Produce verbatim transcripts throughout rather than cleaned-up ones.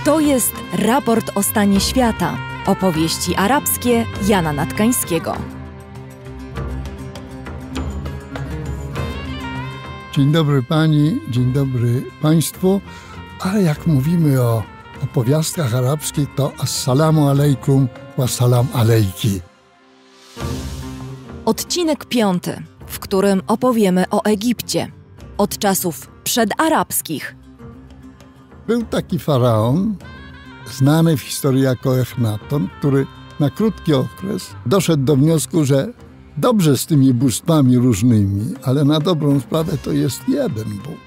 To jest raport o stanie świata. Opowieści arabskie Jana Natkańskiego. Dzień dobry pani, dzień dobry państwu. Ale jak mówimy o opowiastkach arabskich, to assalamu alaikum wa salam alejki. Odcinek piąty, w którym opowiemy o Egipcie. Od czasów przedarabskich. Był taki faraon, znany w historii jako Echnaton, który na krótki okres doszedł do wniosku, że dobrze z tymi bóstwami różnymi, ale na dobrą sprawę to jest jeden Bóg.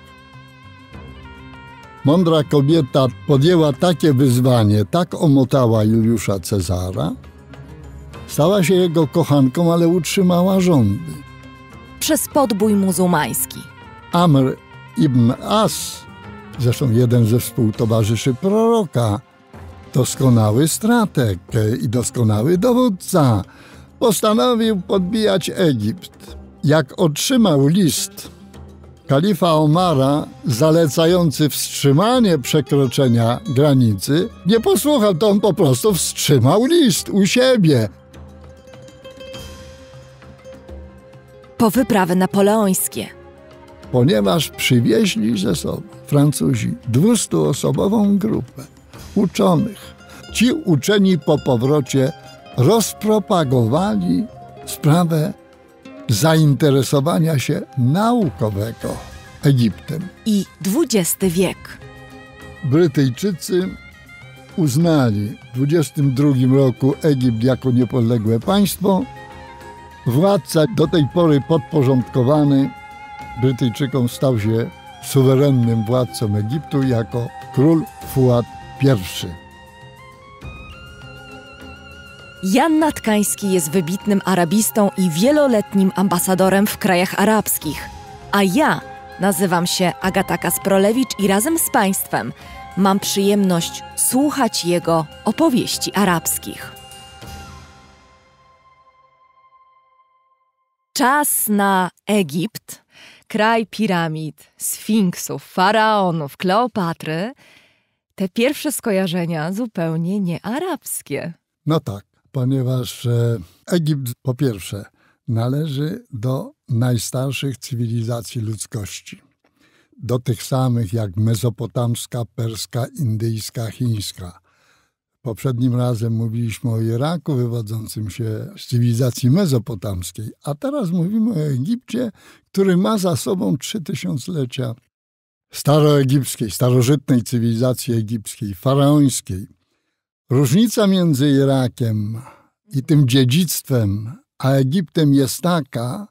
Mądra kobieta podjęła takie wyzwanie, tak omotała Juliusza Cezara, stała się jego kochanką, ale utrzymała rządy. Przez podbój muzułmański. Amr ibn As, zresztą jeden ze współtowarzyszy proroka, doskonały strateg i doskonały dowódca, postanowił podbijać Egipt. Jak otrzymał list kalifa Omara zalecający wstrzymanie przekroczenia granicy, nie posłuchał, to on po prostu wstrzymał list u siebie. Po wyprawy napoleońskie. Ponieważ przywieźli ze sobą Francuzi dwustuosobową grupę uczonych. Ci uczeni po powrocie rozpropagowali sprawę zainteresowania się naukowego Egiptem. I dwudziesty wiek. Brytyjczycy uznali w dwudziestym drugim roku Egipt jako niepodległe państwo. Władca do tej pory podporządkowany Brytyjczykom stał się suwerennym władcą Egiptu jako król Fuad pierwszy. Jan Natkański jest wybitnym arabistą i wieloletnim ambasadorem w krajach arabskich. A ja nazywam się Agata Kasprolewicz i razem z państwem mam przyjemność słuchać jego opowieści arabskich. Czas na Egipt, kraj piramid, sfinksów, faraonów, Kleopatry. Te pierwsze skojarzenia zupełnie nie arabskie. No tak, ponieważ e, Egipt po pierwsze należy do najstarszych cywilizacji ludzkości. Do tych samych jak mezopotamska, perska, indyjska, chińska. Poprzednim razem mówiliśmy o Iraku wywodzącym się z cywilizacji mezopotamskiej, a teraz mówimy o Egipcie, który ma za sobą trzy tysiąclecia staroegipskiej, starożytnej cywilizacji egipskiej, faraońskiej. Różnica między Irakiem i tym dziedzictwem a Egiptem jest taka,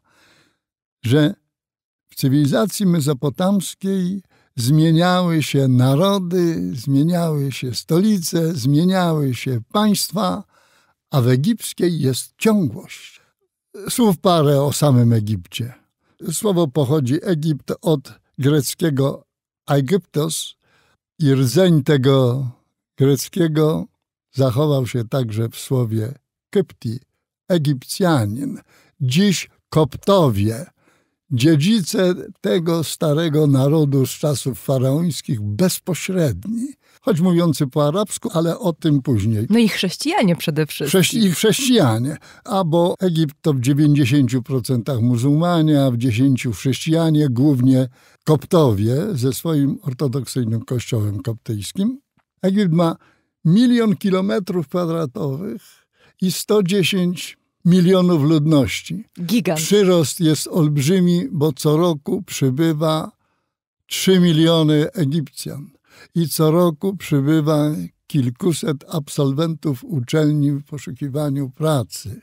że w cywilizacji mezopotamskiej zmieniały się narody, zmieniały się stolice, zmieniały się państwa, a w egipskiej jest ciągłość. Słów parę o samym Egipcie. Słowo pochodzi Egipt od greckiego Aegyptos i rdzeń tego greckiego zachował się także w słowie Kypti, Egipcjanin. Dziś Koptowie, dziedzice tego starego narodu z czasów faraońskich bezpośredni, choć mówiący po arabsku, ale o tym później. No i chrześcijanie przede wszystkim. Chrześci- I chrześcijanie, a bo Egipt to w dziewięćdziesięciu procentach muzułmanie, a w dziesięciu chrześcijanie, głównie Koptowie ze swoim ortodoksyjnym kościołem koptyjskim. Egipt ma milion kilometrów kwadratowych i sto dziesięć milionów ludności. Gigant. Przyrost jest olbrzymi, bo co roku przybywa trzy miliony Egipcjan i co roku przybywa kilkuset absolwentów uczelni w poszukiwaniu pracy.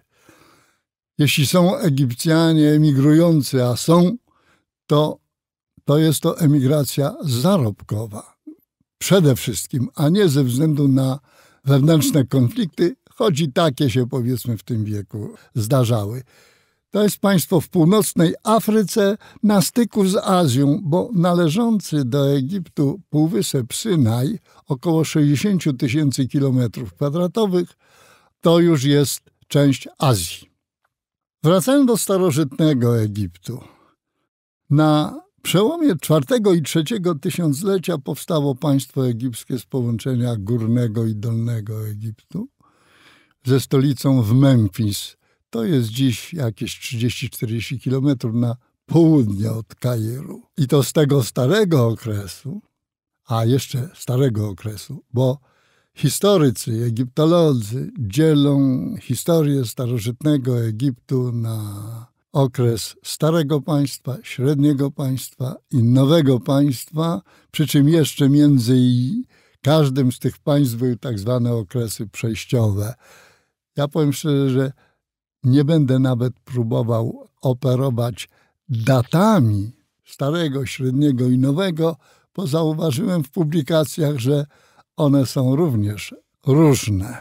Jeśli są Egipcjanie emigrujący, a są, to, to jest to emigracja zarobkowa. Przede wszystkim, a nie ze względu na wewnętrzne konflikty, choć i takie się powiedzmy w tym wieku zdarzały. To jest państwo w północnej Afryce na styku z Azją, bo należący do Egiptu półwysep Synaj, około sześćdziesiąt tysięcy kilometrów kwadratowych, to już jest część Azji. Wracając do starożytnego Egiptu. Na przełomie czwartego i trzeciego tysiąclecia powstało państwo egipskie z połączenia Górnego i Dolnego Egiptu ze stolicą w Memfis. To jest dziś jakieś trzydzieści czterdzieści kilometrów na południe od Kairu. I to z tego starego okresu, a jeszcze starego okresu, bo historycy, egiptolodzy dzielą historię starożytnego Egiptu na okres Starego Państwa, Średniego Państwa i Nowego Państwa, przy czym jeszcze między każdym z tych państw były tak zwane okresy przejściowe. Ja powiem szczerze, że nie będę nawet próbował operować datami Starego, Średniego i Nowego, bo zauważyłem w publikacjach, że one są również różne.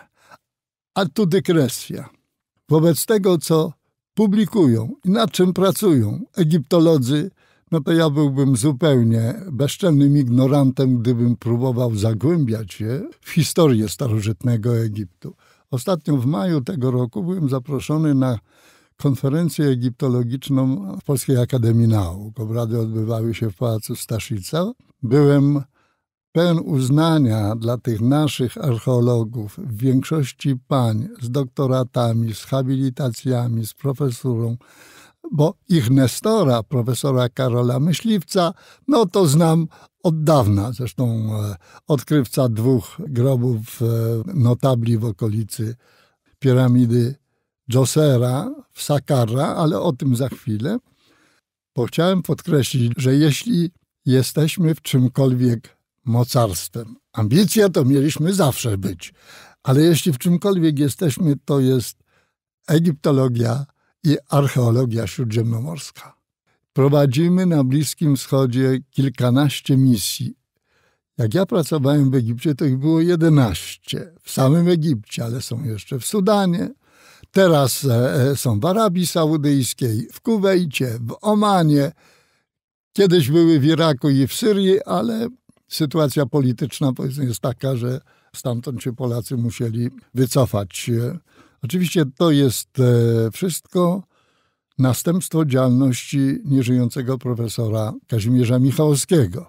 A tu dygresja. Wobec tego, co publikują i nad czym pracują egiptolodzy, no to ja byłbym zupełnie bezczelnym ignorantem, gdybym próbował zagłębiać się w historię starożytnego Egiptu. Ostatnio w maju tego roku byłem zaproszony na konferencję egiptologiczną w Polskiej Akademii Nauk. Obrady odbywały się w Pałacu Staszica. Byłem pełen uznania dla tych naszych archeologów, w większości pań z doktoratami, z habilitacjami, z profesurą, bo ich nestora, profesora Karola Myśliwca, no to znam od dawna. Zresztą odkrywca dwóch grobów notabli w okolicy piramidy Dżosera w Sakarra, ale o tym za chwilę. Bo chciałem podkreślić, że jeśli jesteśmy w czymkolwiek mocarstwem, ambicja to mieliśmy zawsze być, ale jeśli w czymkolwiek jesteśmy, to jest egiptologia i archeologia śródziemnomorska. Prowadzimy na Bliskim Wschodzie kilkanaście misji. Jak ja pracowałem w Egipcie, to ich było jedenaście. W samym Egipcie, ale są jeszcze w Sudanie. Teraz są w Arabii Saudyjskiej, w Kuwejcie, w Omanie. Kiedyś były w Iraku i w Syrii, ale sytuacja polityczna powiedzmy jest taka, że stamtąd się Polacy musieli wycofać. Oczywiście to jest wszystko następstwo działalności nieżyjącego profesora Kazimierza Michałowskiego.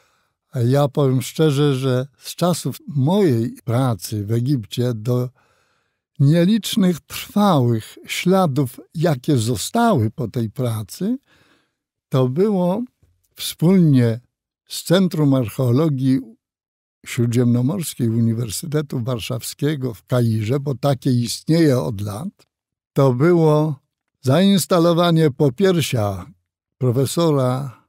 Ja powiem szczerze, że z czasów mojej pracy w Egipcie do nielicznych trwałych śladów, jakie zostały po tej pracy, to było wspólnie z Centrum Archeologii Śródziemnomorskiej Uniwersytetu Warszawskiego w Kairze, bo takie istnieje od lat, to było zainstalowanie popiersia profesora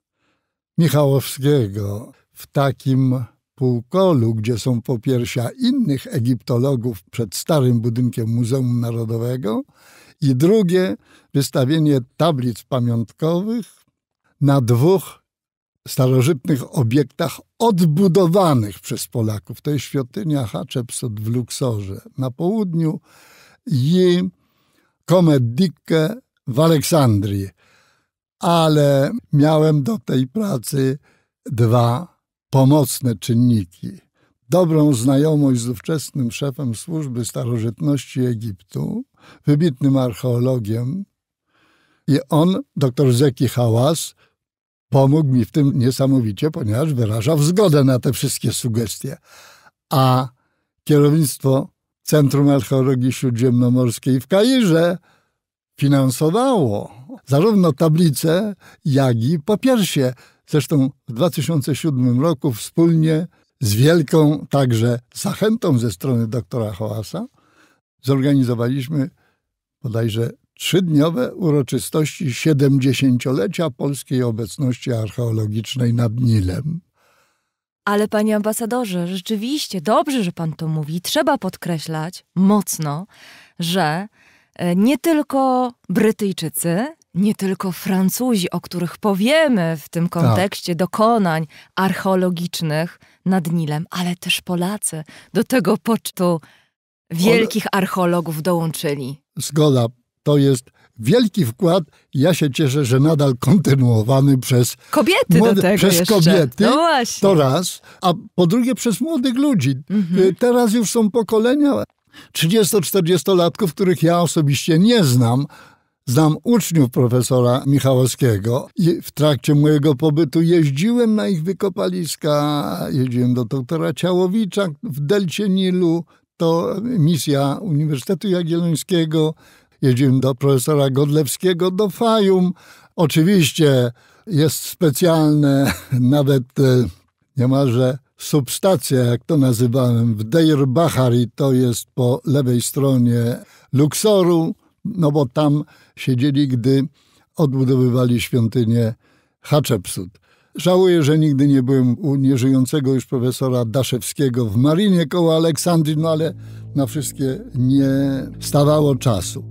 Michałowskiego w takim półkolu, gdzie są popiersia innych egiptologów przed starym budynkiem Muzeum Narodowego, i drugie wystawienie tablic pamiątkowych na dwóch starożytnych obiektach odbudowanych przez Polaków. To jest świątynia Hatshepsut w Luksorze na południu i Comet Dikke w Aleksandrii. Ale miałem do tej pracy dwa pomocne czynniki. Dobrą znajomość z ówczesnym szefem służby starożytności Egiptu, wybitnym archeologiem, i on, dr Zeki Hałas, pomógł mi w tym niesamowicie, ponieważ wyrażał zgodę na te wszystkie sugestie. A kierownictwo Centrum Archeologii Śródziemnomorskiej w Kairze finansowało zarówno tablice, jak i popiersie. Zresztą w dwa tysiące siódmym roku wspólnie z wielką także zachętą ze strony doktora Hałasa zorganizowaliśmy bodajże trzydniowe uroczystości siedemdziesięciolecia polskiej obecności archeologicznej nad Nilem. Ale panie ambasadorze, rzeczywiście dobrze, że pan to mówi. Trzeba podkreślać mocno, że nie tylko Brytyjczycy, nie tylko Francuzi, o których powiemy w tym kontekście tak. dokonań archeologicznych nad Nilem, ale też Polacy do tego pocztu wielkich archeologów dołączyli. Zgoda. To jest wielki wkład. Ja się cieszę, że nadal kontynuowany przez kobiety młode, do tego przez jeszcze. kobiety. No właśnie. To raz. A po drugie przez młodych ludzi. Mhm. Teraz już są pokolenia trzydziesto-czterdziestolatków, których ja osobiście nie znam. Znam uczniów profesora Michałowskiego i w trakcie mojego pobytu jeździłem na ich wykopaliska, jeździłem do doktora Ciałowicza w delcie Nilu, to misja Uniwersytetu Jagiellońskiego, jeździłem do profesora Godlewskiego, do Fayum. Oczywiście jest specjalne, nawet niemalże substacja, jak to nazywałem, w Deir Bahari, to jest po lewej stronie Luksoru, no bo tam siedzieli, gdy odbudowywali świątynię Hatshepsut. Żałuję, że nigdy nie byłem u nieżyjącego już profesora Daszewskiego w Marinie koło Aleksandrii, no ale na wszystkie nie stawało czasu.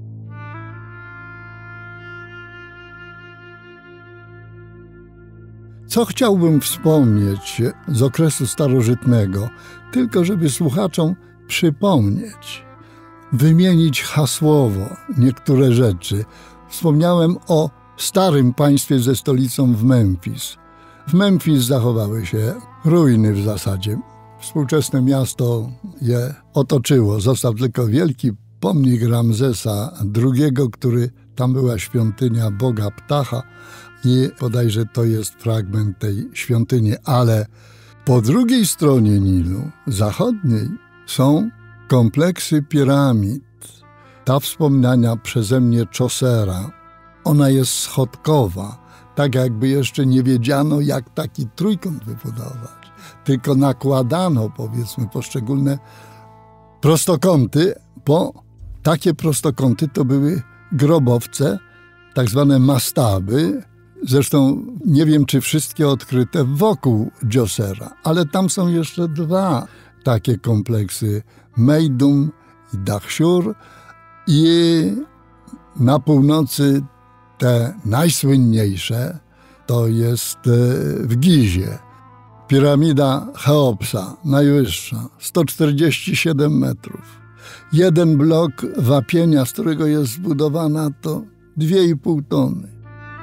Co chciałbym wspomnieć z okresu starożytnego, tylko żeby słuchaczom przypomnieć, wymienić hasłowo niektóre rzeczy. Wspomniałem o starym państwie ze stolicą w Memfis. W Memfis zachowały się ruiny w zasadzie. Współczesne miasto je otoczyło. Został tylko wielki pomnik Ramzesa drugiego, który tam była świątynia Boga Ptacha i bodajże to jest fragment tej świątyni. Ale po drugiej stronie Nilu, zachodniej, są kompleksy piramid. Ta wspomniana przeze mnie Chaucera, ona jest schodkowa, tak jakby jeszcze nie wiedziano, jak taki trójkąt wybudować. Tylko nakładano, powiedzmy, poszczególne prostokąty, bo takie prostokąty to były grobowce, tak zwane mastaby. Zresztą nie wiem, czy wszystkie odkryte wokół Dżosera, ale tam są jeszcze dwa takie kompleksy, Meidum i Dahshur, i na północy te najsłynniejsze to jest w Gizie. Piramida Cheopsa, najwyższa, sto czterdzieści siedem metrów. Jeden blok wapienia, z którego jest zbudowana, to dwie i pół tony.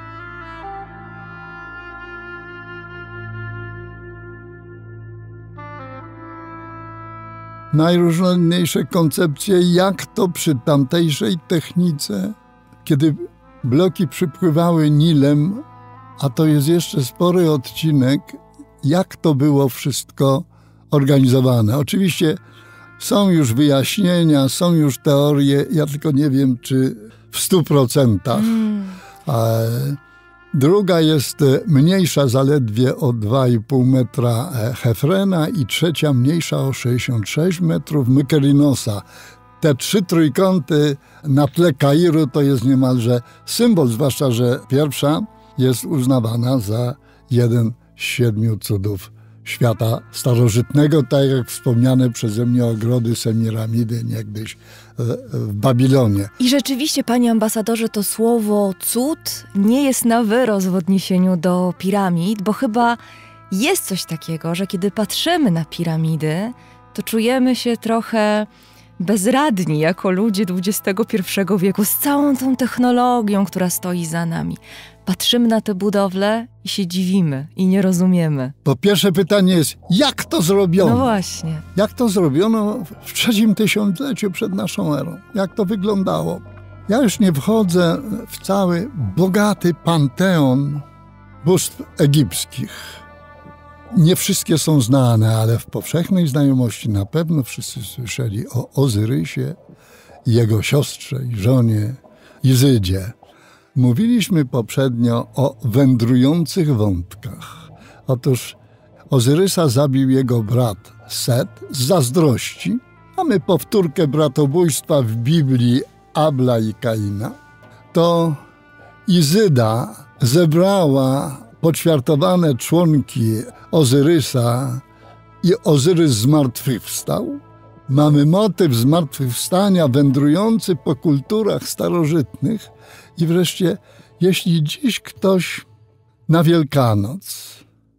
Najróżniejsze koncepcje, jak to przy tamtejszej technice, kiedy bloki przypływały Nilem, a to jest jeszcze spory odcinek, jak to było wszystko organizowane. Oczywiście są już wyjaśnienia, są już teorie, ja tylko nie wiem, czy w stu procentach. Mm. Druga jest mniejsza zaledwie o dwa i pół metra Hefrena i trzecia mniejsza o sześćdziesiąt sześć metrów Mykerinosa. Te trzy trójkąty na tle Kairu to jest niemalże symbol, zwłaszcza że pierwsza jest uznawana za jeden z siedmiu cudów świata starożytnego, tak jak wspomniane przeze mnie ogrody Semiramidy niegdyś w Babilonie. I rzeczywiście, panie ambasadorze, to słowo cud nie jest na wyrost w odniesieniu do piramid, bo chyba jest coś takiego, że kiedy patrzymy na piramidy, to czujemy się trochę bezradni jako ludzie dwudziestego pierwszego wieku z całą tą technologią, która stoi za nami. Patrzymy na te budowle i się dziwimy i nie rozumiemy. Po pierwsze pytanie jest, jak to zrobiono? No właśnie. Jak to zrobiono w trzecim tysiącleciu przed naszą erą? Jak to wyglądało? Ja już nie wchodzę w cały bogaty panteon bóstw egipskich. Nie wszystkie są znane, ale w powszechnej znajomości na pewno wszyscy słyszeli o Ozyrysie i jego siostrze i żonie Izydzie. Mówiliśmy poprzednio o wędrujących wątkach. Otóż Ozyrysa zabił jego brat Set z zazdrości. Mamy powtórkę bratobójstwa w Biblii Abla i Kaina. To Izyda zebrała poćwiartowane członki Ozyrysa i Ozyrys zmartwychwstał. Mamy motyw zmartwychwstania wędrujący po kulturach starożytnych. I wreszcie, jeśli dziś ktoś na Wielkanoc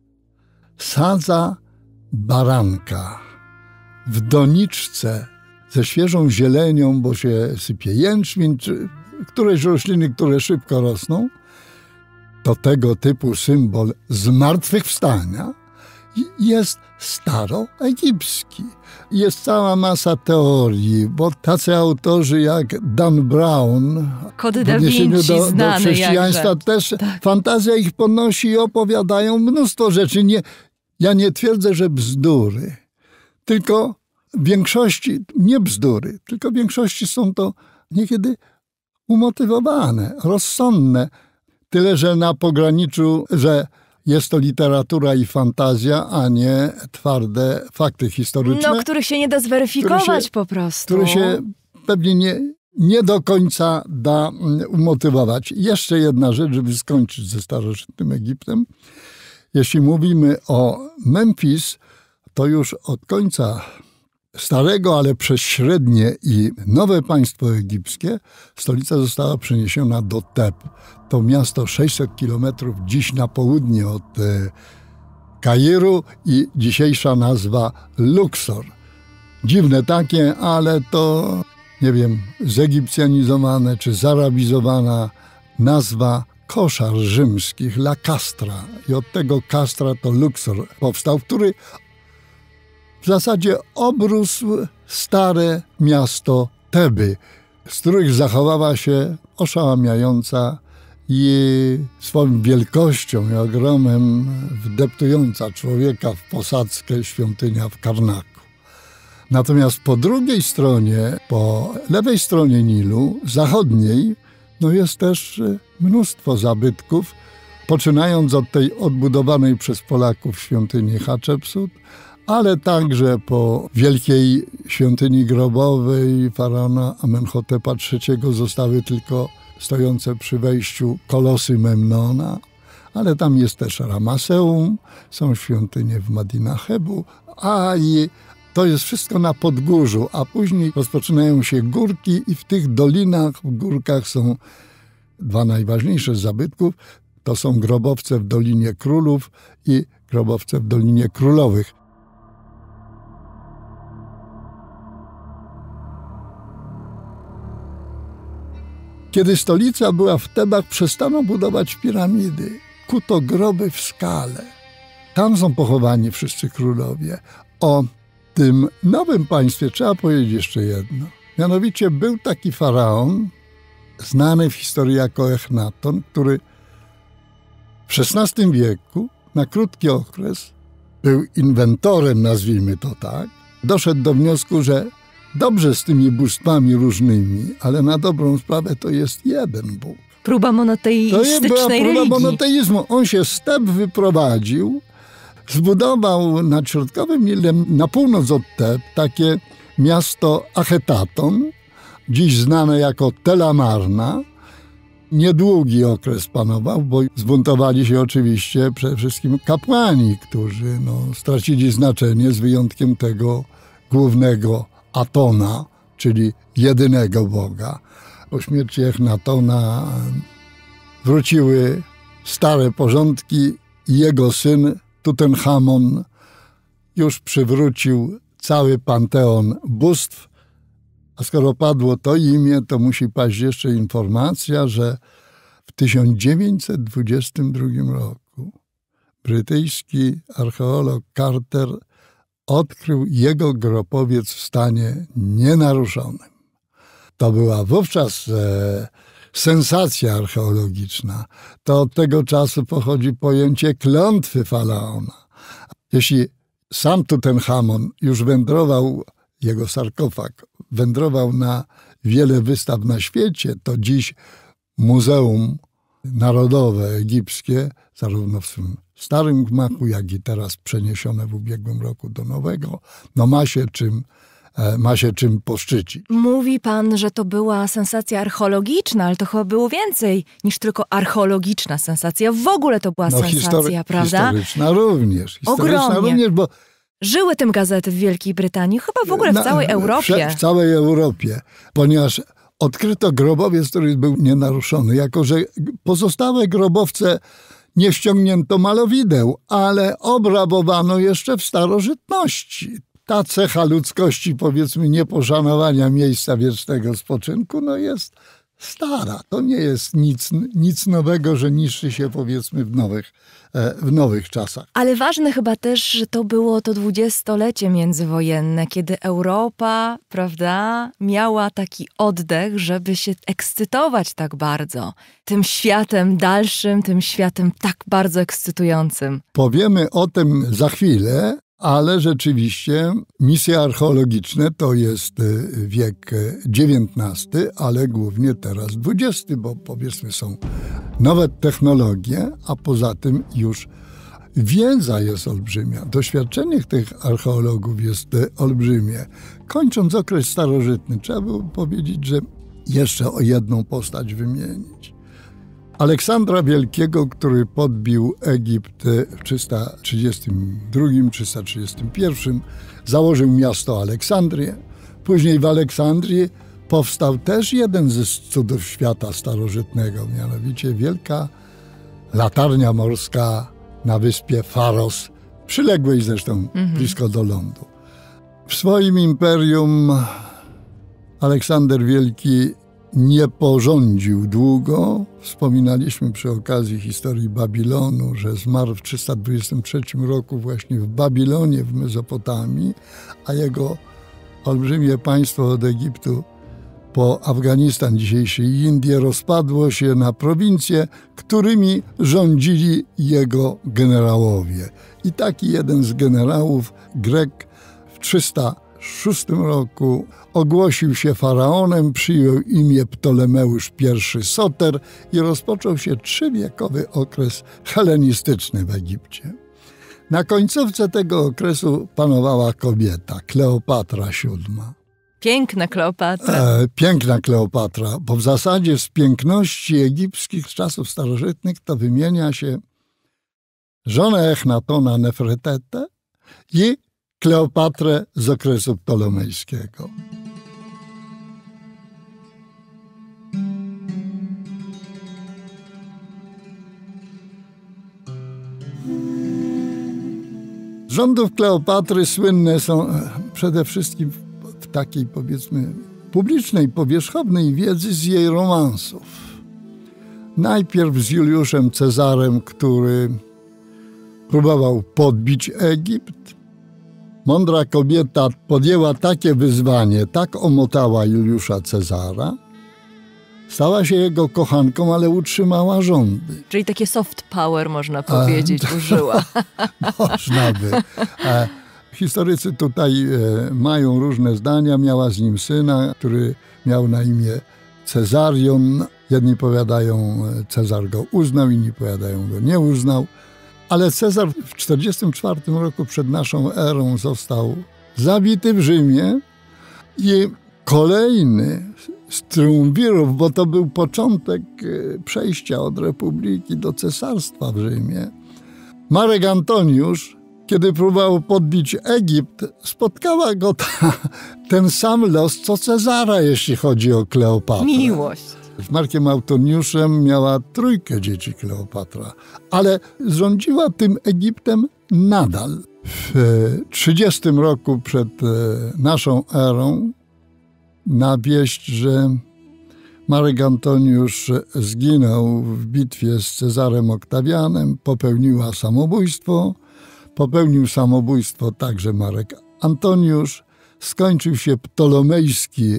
sadza baranka w doniczce ze świeżą zielenią, bo się sypie jęczmień, czy któreś rośliny, które szybko rosną, to tego typu symbol zmartwychwstania jest staroegipski. Jest cała masa teorii, bo tacy autorzy jak Dan Brown Kod w Da odniesieniu Vinci, do, do znany chrześcijaństwa jakże. też Tak. fantazja ich podnosi i opowiadają mnóstwo rzeczy. Nie, ja nie twierdzę, że bzdury, tylko w większości, nie bzdury, tylko w większości są to niekiedy umotywowane, rozsądne. Tyle, że na pograniczu, że jest to literatura i fantazja, a nie twarde fakty historyczne. No, których się nie da zweryfikować które się, po prostu. Które się pewnie nie, nie do końca da umotywować. Jeszcze jedna rzecz, żeby skończyć ze starożytnym Egiptem. Jeśli mówimy o Memfis, to już od końca starego, ale przez średnie i nowe państwo egipskie stolica została przeniesiona do Teb. To miasto sześćset kilometrów dziś na południe od e, Kairu i dzisiejsza nazwa Luxor. Dziwne takie, ale to, nie wiem, zegipcjanizowane czy zarabizowana nazwa koszar rzymskich, La Castra. I od tego Castra to Luxor powstał, który w zasadzie obrósł stare miasto Teby, z których zachowała się oszałamiająca i swoją wielkością i ogromem wdeptująca człowieka w posadzkę świątynia w Karnaku. Natomiast po drugiej stronie, po lewej stronie Nilu, zachodniej, no jest też mnóstwo zabytków, poczynając od tej odbudowanej przez Polaków świątyni Hatshepsut, ale także po wielkiej świątyni grobowej faraona Amenhotepa trzeciego zostały tylko stojące przy wejściu kolosy Memnona, ale tam jest też Ramaseum, są świątynie w Madina Hebu, a i to jest wszystko na Podgórzu, a później rozpoczynają się górki i w tych dolinach, w górkach są dwa najważniejsze z zabytków. To są grobowce w Dolinie Królów i grobowce w Dolinie Królowych. Kiedy stolica była w Tebach, przestano budować piramidy. Kuto groby w skale. Tam są pochowani wszyscy królowie. O tym nowym państwie trzeba powiedzieć jeszcze jedno. Mianowicie był taki faraon, znany w historii jako Echnaton, który w szesnastym wieku, na krótki okres, był inwentorem, nazwijmy to tak, doszedł do wniosku, że dobrze z tymi bóstwami różnymi, ale na dobrą sprawę to jest jeden Bóg. Próba monoteistycznej To była próba religii. monoteizmu. On się z Teb wyprowadził, zbudował nad środkowym Nilem, na północ od Teb, takie miasto Achetaton, dziś znane jako Tel Amarna. Niedługi okres panował, bo zbuntowali się oczywiście przede wszystkim kapłani, którzy no, stracili znaczenie z wyjątkiem tego głównego Atona, czyli jedynego Boga. Po śmierci Echnatona wróciły stare porządki i jego syn Tutenchamon już przywrócił cały panteon bóstw. A skoro padło to imię, to musi paść jeszcze informacja, że w tysiąc dziewięćset dwudziestym drugim roku brytyjski archeolog Carter odkrył jego grobowiec w stanie nienaruszonym. To była wówczas e, sensacja archeologiczna. To od tego czasu pochodzi pojęcie klątwy faraona. Jeśli sam Tutenchamon już wędrował, jego sarkofag wędrował na wiele wystaw na świecie, to dziś Muzeum Narodowe Egipskie, zarówno w swym starym gmachu, jak i teraz przeniesione w ubiegłym roku do nowego, no ma się czym, ma się czym poszczycić. Mówi pan, że to była sensacja archeologiczna, ale to chyba było więcej niż tylko archeologiczna sensacja. W ogóle to była No, sensacja, history- prawda? Historyczna również. Historyczna Ogromnie. również, bo Żyły tym gazety w Wielkiej Brytanii, chyba w ogóle w na- całej Europie. W, w całej Europie, ponieważ odkryto grobowiec, który był nienaruszony, jako że pozostałe grobowce nie ściągnięto malowideł, ale obrabowano jeszcze w starożytności. Ta cecha ludzkości, powiedzmy, nieposzanowania miejsca wiecznego spoczynku, no jest stara. To nie jest nic, nic nowego, że niszczy się powiedzmy w nowych, w nowych czasach. Ale ważne chyba też, że to było to dwudziestolecie międzywojenne, kiedy Europa, prawda, miała taki oddech, żeby się ekscytować tak bardzo tym światem dalszym, tym światem tak bardzo ekscytującym. Powiemy o tym za chwilę, ale rzeczywiście misje archeologiczne to jest wiek dziewiętnasty, ale głównie teraz dwudziesty, bo powiedzmy są nowe technologie, a poza tym już wiedza jest olbrzymia. Doświadczenie tych archeologów jest olbrzymie. Kończąc okres starożytny, trzeba było powiedzieć, że jeszcze o jedną postać wymienić. Aleksandra Wielkiego, który podbił Egipt w trzysta trzydziestym drugim trzysta trzydziestym pierwszym, założył miasto Aleksandrię. Później w Aleksandrii powstał też jeden ze cudów świata starożytnego, mianowicie wielka latarnia morska na wyspie Faros, przyległej zresztą mhm. blisko do lądu. W swoim imperium Aleksander Wielki nie porządził długo. Wspominaliśmy przy okazji historii Babilonu, że zmarł w trzysta dwudziestym trzecim roku właśnie w Babilonie w Mezopotamii, a jego olbrzymie państwo od Egiptu po Afganistan, dzisiejsze Indie, rozpadło się na prowincje, którymi rządzili jego generałowie. I taki jeden z generałów, Grek, w trzysta szóstym roku ogłosił się faraonem, przyjął imię Ptolemeusz I Soter i rozpoczął się trzywiekowy okres helenistyczny w Egipcie. Na końcówce tego okresu panowała kobieta, Kleopatra siódma. Piękna Kleopatra. E, piękna Kleopatra, bo w zasadzie z piękności egipskich czasów starożytnych to wymienia się żonę Echnatona Nefretetę i Kleopatrę z okresu ptolomejskiego. Z rządów Kleopatry słynne są przede wszystkim w takiej, powiedzmy, publicznej, powierzchownej wiedzy z jej romansów. Najpierw z Juliuszem Cezarem, który próbował podbić Egipt. Mądra kobieta podjęła takie wyzwanie, tak omotała Juliusza Cezara. Stała się jego kochanką, ale utrzymała rządy. Czyli takie soft power, można powiedzieć, e, użyła. Można by. E, historycy tutaj e, mają różne zdania. Miała z nim syna, który miał na imię Cezarion. Jedni powiadają, Cezar go uznał, inni powiadają, go nie uznał. Ale Cezar w czterdziestym czwartym roku przed naszą erą został zabity w Rzymie i kolejny z triumvirów, bo to był początek przejścia od republiki do cesarstwa w Rzymie, Marek Antoniusz, kiedy próbował podbić Egipt, spotkała go ta, ten sam los, co Cezara, jeśli chodzi o Kleopatrę. Miłość. Z Markiem Antoniuszem miała trójkę dzieci Kleopatra, ale rządziła tym Egiptem nadal. W trzydziestym roku przed naszą erą na wieść, że Marek Antoniusz zginął w bitwie z Cezarem Oktawianem, popełniła samobójstwo. Popełnił samobójstwo także Marek Antoniusz. Skończył się ptolomejski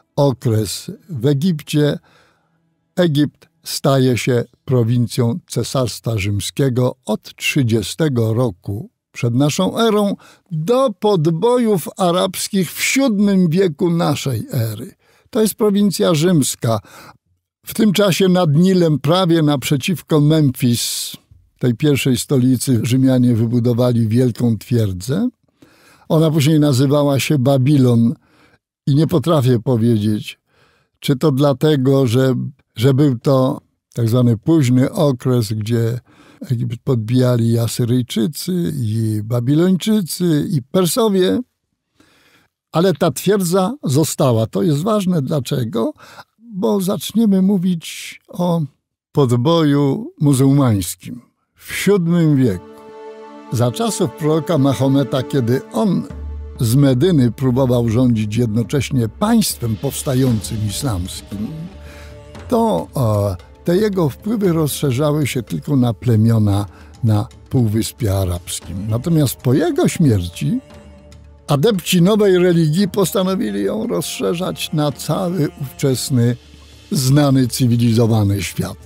okres w Egipcie. Egipt staje się prowincją Cesarstwa Rzymskiego od trzydziestego roku przed naszą erą do podbojów arabskich w siódmym wieku naszej ery. To jest prowincja rzymska. W tym czasie nad Nilem, prawie naprzeciwko Memfis, tej pierwszej stolicy, Rzymianie wybudowali wielką twierdzę. Ona później nazywała się Babilon i nie potrafię powiedzieć, czy to dlatego, że, że był to tak zwany późny okres, gdzie Egipt podbijali i Asyryjczycy, i Babilończycy, i Persowie, ale ta twierdza została. To jest ważne. Dlaczego? Bo zaczniemy mówić o podboju muzułmańskim w siódmym wieku. Za czasów proroka Mahometa, kiedy on z Medyny próbował rządzić jednocześnie państwem powstającym islamskim, to e, te jego wpływy rozszerzały się tylko na plemiona na Półwyspie Arabskim. Natomiast po jego śmierci adepci nowej religii postanowili ją rozszerzać na cały ówczesny, znany, cywilizowany świat.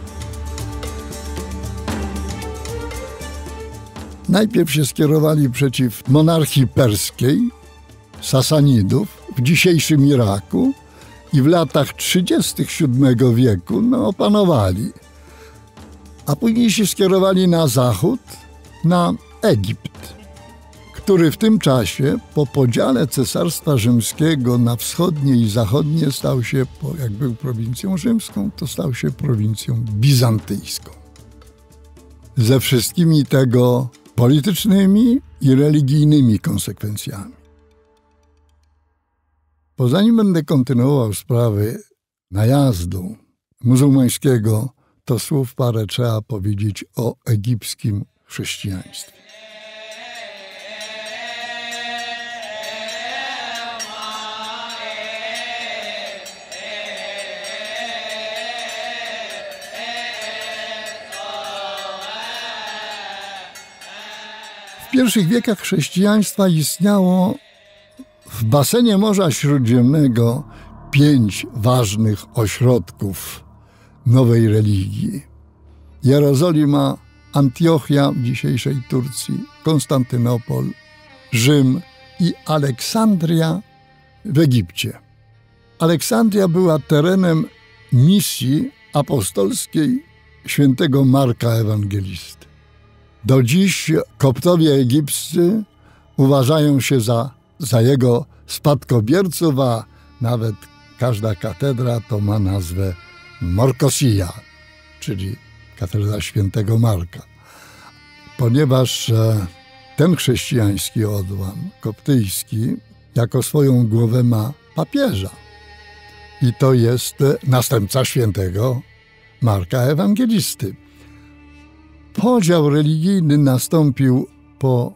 Najpierw się skierowali przeciw monarchii perskiej, Sasanidów w dzisiejszym Iraku i w latach trzydziestych siódmego wieku no, opanowali. A później się skierowali na zachód, na Egipt, który w tym czasie po podziale Cesarstwa Rzymskiego na wschodnie i zachodnie stał się, jak był prowincją rzymską, to stał się prowincją bizantyjską. Ze wszystkimi tego politycznymi i religijnymi konsekwencjami. Bo zanim będę kontynuował sprawy najazdu muzułmańskiego, to słów parę trzeba powiedzieć o egipskim chrześcijaństwie. W pierwszych wiekach chrześcijaństwa istniało w basenie Morza Śródziemnego pięć ważnych ośrodków nowej religii. Jerozolima, Antiochia w dzisiejszej Turcji, Konstantynopol, Rzym i Aleksandria w Egipcie. Aleksandria była terenem misji apostolskiej świętego Marka Ewangelisty. Do dziś Koptowie egipscy uważają się za, za jego spadkobierców, a nawet każda katedra to ma nazwę Morkosija, czyli katedra świętego Marka. Ponieważ ten chrześcijański odłam koptyjski jako swoją głowę ma papieża. I to jest następca świętego Marka Ewangelisty. Podział religijny nastąpił po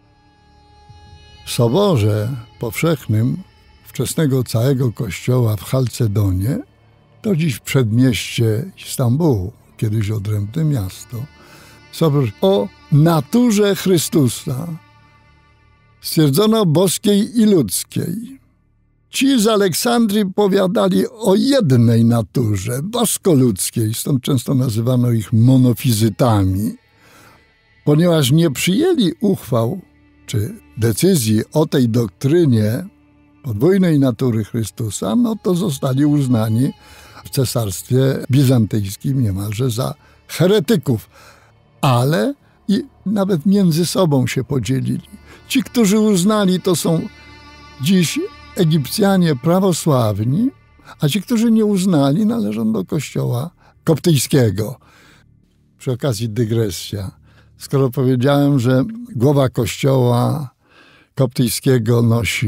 Soborze Powszechnym wczesnego całego kościoła w Chalcedonie, to dziś przedmieście Istambułu, kiedyś odrębne miasto. Sobór o naturze Chrystusa. Stwierdzono boskiej i ludzkiej. Ci z Aleksandrii powiadali o jednej naturze, bosko-ludzkiej, stąd często nazywano ich monofizytami. Ponieważ nie przyjęli uchwał czy decyzji o tej doktrynie podwójnej natury Chrystusa, no to zostali uznani w cesarstwie bizantyjskim niemalże za heretyków. Ale i nawet między sobą się podzielili. Ci, którzy uznali, to są dziś Egipcjanie prawosławni, a ci, którzy nie uznali, należą do kościoła koptyjskiego. Przy okazji dygresja. Skoro powiedziałem, że głowa kościoła koptyjskiego nosi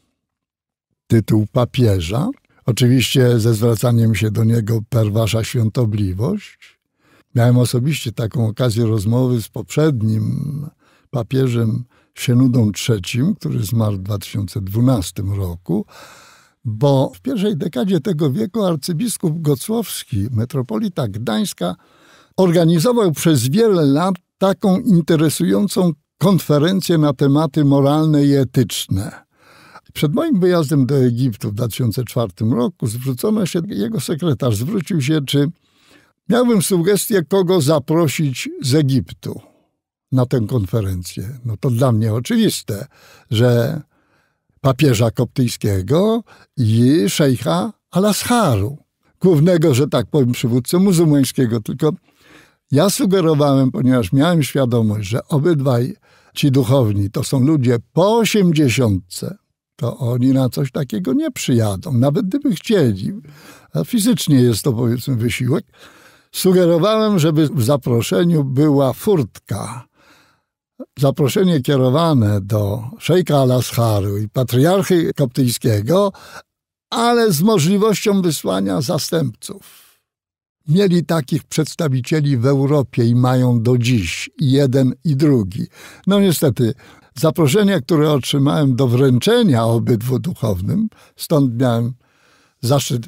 tytuł papieża, oczywiście ze zwracaniem się do niego per wasza świątobliwość. Miałem osobiście taką okazję rozmowy z poprzednim papieżem Sienudą trzecim, który zmarł w dwa tysiące dwunastym roku, bo w pierwszej dekadzie tego wieku arcybiskup Gocłowski, metropolita Gdańska, organizował przez wiele lat taką interesującą konferencję na tematy moralne i etyczne. Przed moim wyjazdem do Egiptu w dwa tysiące czwartym roku zwrócono się, jego sekretarz zwrócił się, czy miałbym sugestię, kogo zaprosić z Egiptu na tę konferencję. No to dla mnie oczywiste, że papieża koptyjskiego i szejcha Al-Azharu, głównego, że tak powiem, przywódcę muzułmańskiego. Tylko ja sugerowałem, ponieważ miałem świadomość, że obydwaj ci duchowni to są ludzie po osiemdziesiątce, to oni na coś takiego nie przyjadą, nawet gdyby chcieli. A fizycznie jest to, powiedzmy, wysiłek. Sugerowałem, żeby w zaproszeniu była furtka. Zaproszenie kierowane do szejka Al-Azharu i patriarchy koptyjskiego, ale z możliwością wysłania zastępców. Mieli takich przedstawicieli w Europie i mają do dziś i jeden i drugi. No niestety, zaproszenia, które otrzymałem do wręczenia obydwu duchownym, stąd miałem zaszczyt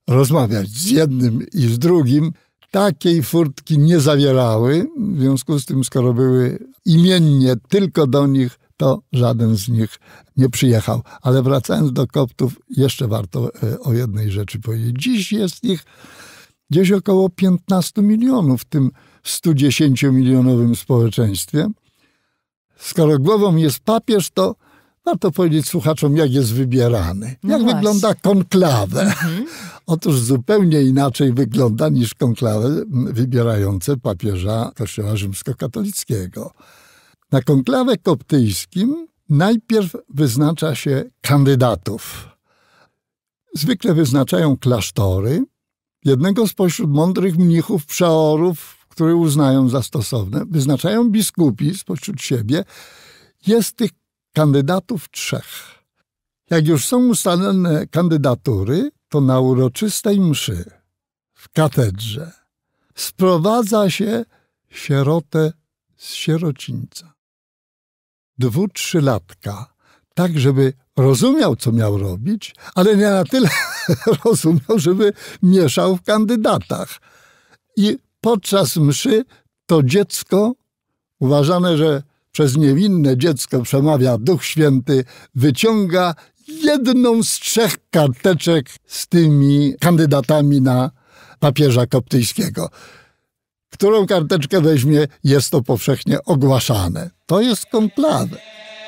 rozmawiać z jednym i z drugim. Takiej furtki nie zawierały, w związku z tym, skoro były imiennie tylko do nich, to żaden z nich nie przyjechał. Ale wracając do Koptów, jeszcze warto o jednej rzeczy powiedzieć. Dziś jest ich gdzieś około piętnaście milionów w tym studziesięciomilionowym społeczeństwie. Skoro głową jest papież, to warto powiedzieć słuchaczom, jak jest wybierany. No jak właśnie. wygląda konklawę. Mhm. Otóż zupełnie inaczej wygląda niż konklawy wybierające papieża Kościoła rzymskokatolickiego. Na konklawę koptyjskim najpierw wyznacza się kandydatów. Zwykle wyznaczają klasztory, jednego spośród mądrych mnichów, przeorów, które uznają za stosowne. Wyznaczają biskupi spośród siebie. Jest tych kandydatów trzech. Jak już są ustalone kandydatury, to na uroczystej mszy w katedrze sprowadza się sierotę z sierocińca. Dwu, trzylatka, tak żeby rozumiał, co miał robić, ale nie na tyle rozumiał, żeby mieszał w kandydatach. I podczas mszy to dziecko, uważane, że przez niewinne dziecko przemawia Duch Święty, wyciąga jedną z trzech karteczek z tymi kandydatami na papieża koptyjskiego. Którą karteczkę weźmie, jest to powszechnie ogłaszane. To jest konklawe.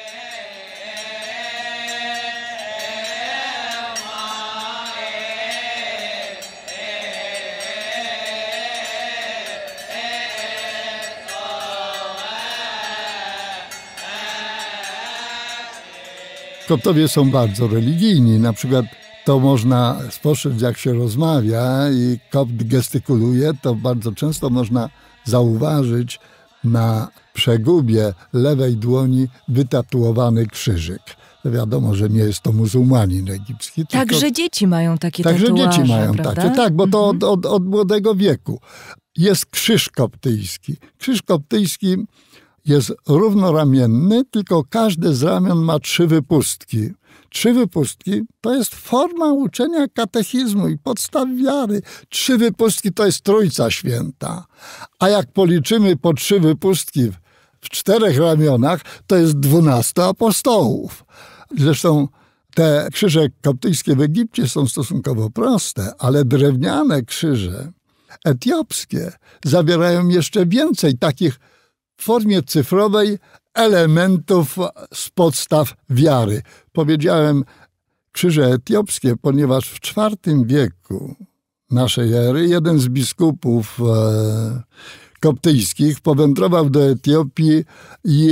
Koptowie są bardzo religijni. Na przykład to można spostrzec, jak się rozmawia i kopt gestykuluje, to bardzo często można zauważyć na przegubie lewej dłoni wytatuowany krzyżyk. Wiadomo, że nie jest to muzułmanin egipski. Także tylko... dzieci mają takie Także tatuaże, Także dzieci mają prawda? takie, tak, bo to mhm. od, od, od młodego wieku. Jest krzyż koptyjski. Krzyż koptyjski jest równoramienny, tylko każde z ramion ma trzy wypustki. Trzy wypustki to jest forma uczenia katechizmu i podstaw wiary. Trzy wypustki to jest Trójca Święta. A jak policzymy po trzy wypustki w czterech ramionach, to jest dwunastu apostołów. Zresztą te krzyże koptyjskie w Egipcie są stosunkowo proste, ale drewniane krzyże etiopskie zawierają jeszcze więcej takich w formie cyfrowej elementów z podstaw wiary. Powiedziałem krzyże etiopskie, ponieważ w czwartym wieku naszej ery jeden z biskupów e, koptyjskich powędrował do Etiopii i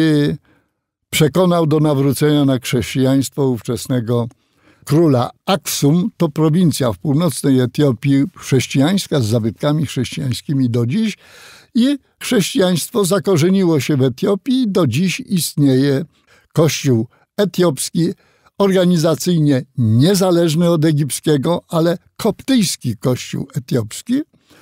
przekonał do nawrócenia na chrześcijaństwo ówczesnego króla Aksum. To prowincja w północnej Etiopii chrześcijańska, z zabytkami chrześcijańskimi do dziś. I chrześcijaństwo zakorzeniło się w Etiopii i do dziś istnieje Kościół etiopski, organizacyjnie niezależny od egipskiego, ale koptyjski Kościół etiopski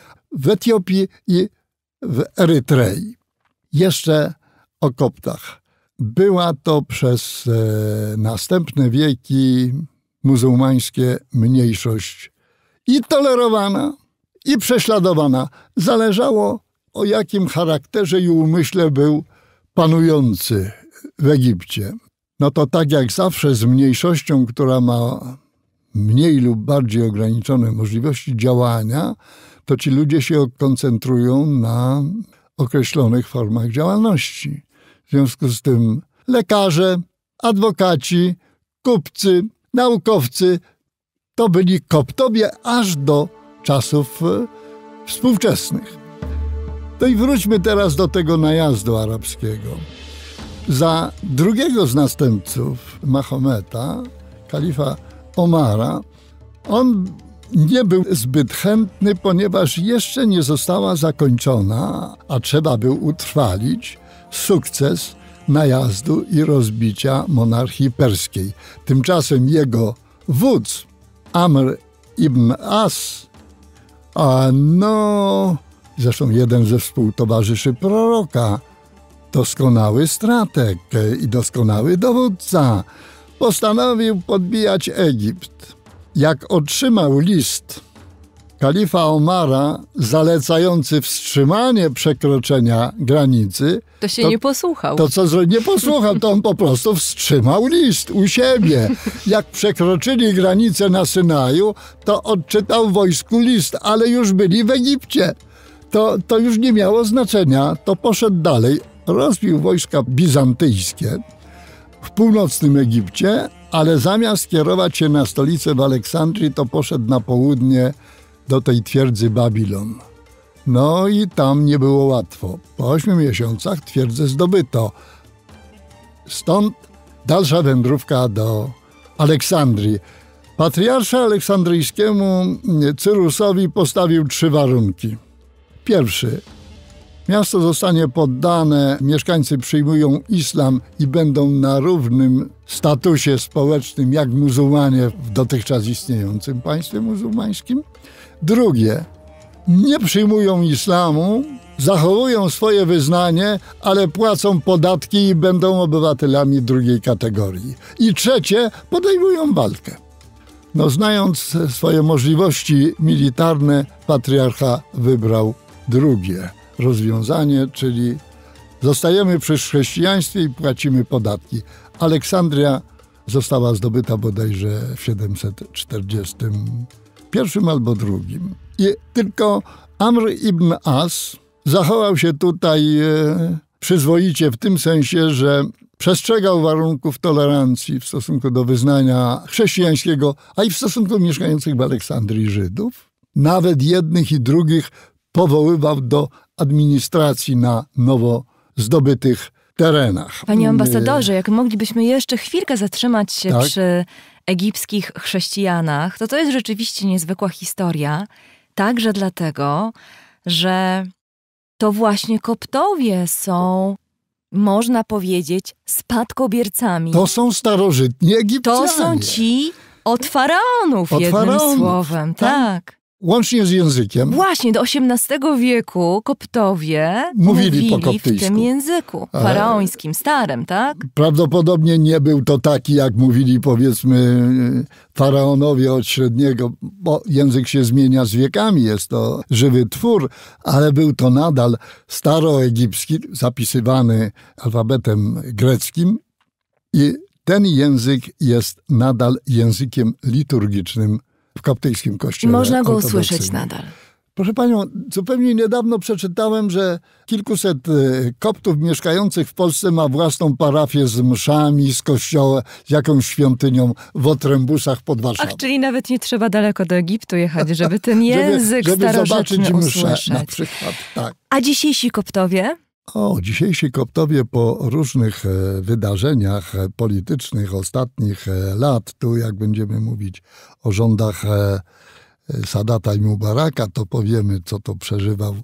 w Etiopii i w Erytrei. Jeszcze o Koptach. Była to przez e, następne wieki muzułmańskie mniejszość i tolerowana, i prześladowana. Zależało, o jakim charakterze i umyśle był panujący w Egipcie. No to tak jak zawsze z mniejszością, która ma mniej lub bardziej ograniczone możliwości działania, to ci ludzie się koncentrują na określonych formach działalności. W związku z tym lekarze, adwokaci, kupcy, naukowcy to byli Koptowie aż do czasów współczesnych. No i wróćmy teraz do tego najazdu arabskiego. Za drugiego z następców Mahometa, kalifa Omara, on nie był zbyt chętny, ponieważ jeszcze nie została zakończona, a trzeba był utrwalić sukces najazdu i rozbicia monarchii perskiej. Tymczasem jego wódz, Amr ibn As, a no, zresztą jeden ze współtowarzyszy proroka, doskonały strateg i doskonały dowódca, postanowił podbijać Egipt. Jak otrzymał list kalifa Omara zalecający wstrzymanie przekroczenia granicy, To się to, nie posłuchał. To co nie posłuchał, to on po prostu wstrzymał list u siebie. Jak przekroczyli granicę na Synaju, to odczytał wojsku list, ale już byli w Egipcie. To, to już nie miało znaczenia. To poszedł dalej. Rozbił wojska bizantyjskie w północnym Egipcie, ale zamiast kierować się na stolicę w Aleksandrii, to poszedł na południe do tej twierdzy Babilon. No i tam nie było łatwo. Po ośmiu miesiącach twierdzę zdobyto. Stąd dalsza wędrówka do Aleksandrii. Patriarsze aleksandryjskiemu Cyrusowi postawił trzy warunki. Pierwszy. Miasto zostanie poddane, mieszkańcy przyjmują islam i będą na równym statusie społecznym jak muzułmanie w dotychczas istniejącym państwie muzułmańskim. Drugie, nie przyjmują islamu, zachowują swoje wyznanie, ale płacą podatki i będą obywatelami drugiej kategorii. I trzecie, podejmują walkę. No, znając swoje możliwości militarne, patriarcha wybrał drugie rozwiązanie, czyli zostajemy przy chrześcijaństwie i płacimy podatki. Aleksandria została zdobyta bodajże w siedemset czterdziestym pierwszym albo drugim. I tylko Amr ibn As zachował się tutaj e, przyzwoicie w tym sensie, że przestrzegał warunków tolerancji w stosunku do wyznania chrześcijańskiego, a i w stosunku do mieszkających w Aleksandrii Żydów. Nawet jednych i drugich powoływał do administracji na nowo zdobytych terenach. Panie ambasadorze, jak moglibyśmy jeszcze chwilkę zatrzymać się tak? przy egipskich chrześcijanach, to to jest rzeczywiście niezwykła historia. Także dlatego, że to właśnie Koptowie są, można powiedzieć, spadkobiercami. To są starożytni Egipcjanie. To są ci od faraonów, od jednym faraonów, słowem. Tak. tak. Łącznie z językiem. Właśnie, do osiemnastego wieku Koptowie mówili, mówili po w tym języku faraońskim, starym, tak? Prawdopodobnie nie był to taki, jak mówili, powiedzmy, faraonowie od średniego, bo język się zmienia z wiekami, jest to żywy twór, ale był to nadal staroegipski, zapisywany alfabetem greckim i ten język jest nadal językiem liturgicznym w koptyjskim kościele. Można go usłyszeć nadal. Proszę panią, zupełnie niedawno przeczytałem, że kilkuset Koptów mieszkających w Polsce ma własną parafię z mszami, z kościołem, z jakąś świątynią w Otrębusach pod Warszawą. Ach, czyli nawet nie trzeba daleko do Egiptu jechać, żeby ten język żeby, żeby starożytny zobaczyć mszę usłyszeć. na przykład, tak. A dzisiejsi Koptowie? O, dzisiejsi Koptowie po różnych e, wydarzeniach e, politycznych ostatnich e, lat, tu jak będziemy mówić o rządach e, Sadata i Mubaraka, to powiemy, co to przeżywał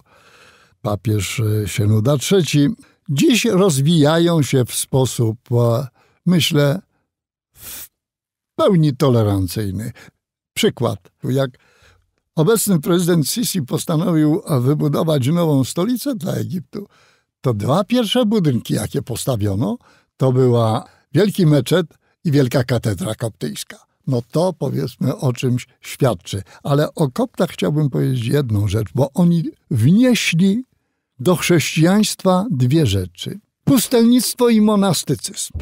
papież e, Shenouda trzeci. Dziś rozwijają się w sposób, e, myślę, w pełni tolerancyjny. Przykład, jak obecny prezydent Sisi postanowił wybudować nową stolicę dla Egiptu, to dwa pierwsze budynki, jakie postawiono, to była wielki meczet i wielka katedra koptyjska. No to powiedzmy o czymś świadczy. Ale o Koptach chciałbym powiedzieć jedną rzecz, bo oni wnieśli do chrześcijaństwa dwie rzeczy. Pustelnictwo i monastycyzm.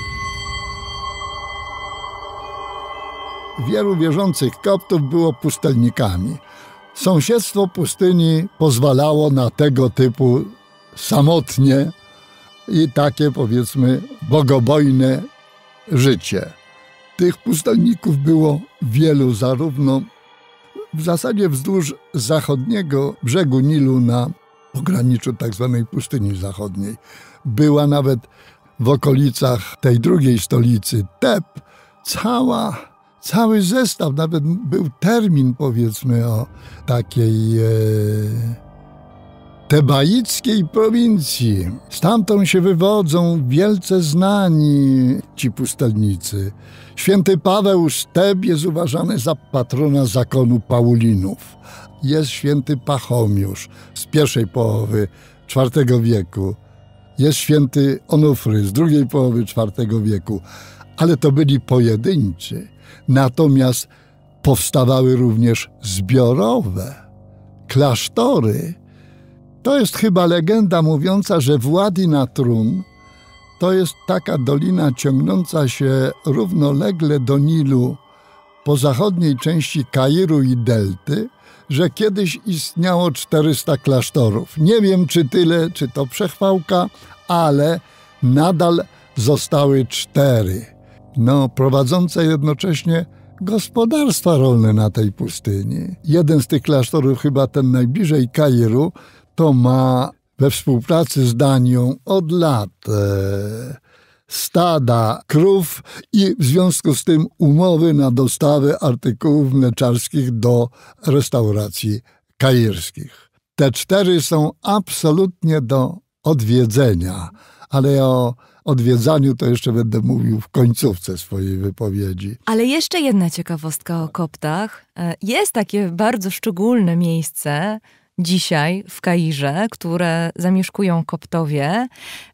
Wielu wierzących Koptów było pustelnikami. Sąsiedztwo pustyni pozwalało na tego typu samotnie i takie, powiedzmy, bogobojne życie. Tych pustelników było wielu, zarówno w zasadzie wzdłuż zachodniego brzegu Nilu na pograniczu tak zwanej pustyni zachodniej. Była nawet w okolicach tej drugiej stolicy, Teb, cała, cały zestaw, nawet był termin, powiedzmy, o takiej e, tebaickiej prowincji. Stamtąd się wywodzą wielce znani ci pustelnicy. Święty Paweł z Teb jest uważany za patrona zakonu Paulinów. Jest święty Pachomiusz z pierwszej połowy czwartego wieku. Jest święty Onufry z drugiej połowy czwartego wieku. Ale to byli pojedynczy. Natomiast powstawały również zbiorowe klasztory. To jest chyba legenda mówiąca, że Wadi Natrun to jest taka dolina ciągnąca się równolegle do Nilu po zachodniej części Kairu i delty, że kiedyś istniało czterysta klasztorów. Nie wiem, czy tyle, czy to przechwałka, ale nadal zostały cztery. No, prowadzące jednocześnie gospodarstwa rolne na tej pustyni. Jeden z tych klasztorów, chyba ten najbliżej Kairu, to ma we współpracy z Danią od lat e, stada krów i w związku z tym umowy na dostawę artykułów mleczarskich do restauracji kairskich. Te cztery są absolutnie do odwiedzenia, ale o odwiedzaniu to jeszcze będę mówił w końcówce swojej wypowiedzi. Ale jeszcze jedna ciekawostka o Koptach. Jest takie bardzo szczególne miejsce dzisiaj w Kairze, które zamieszkują Koptowie,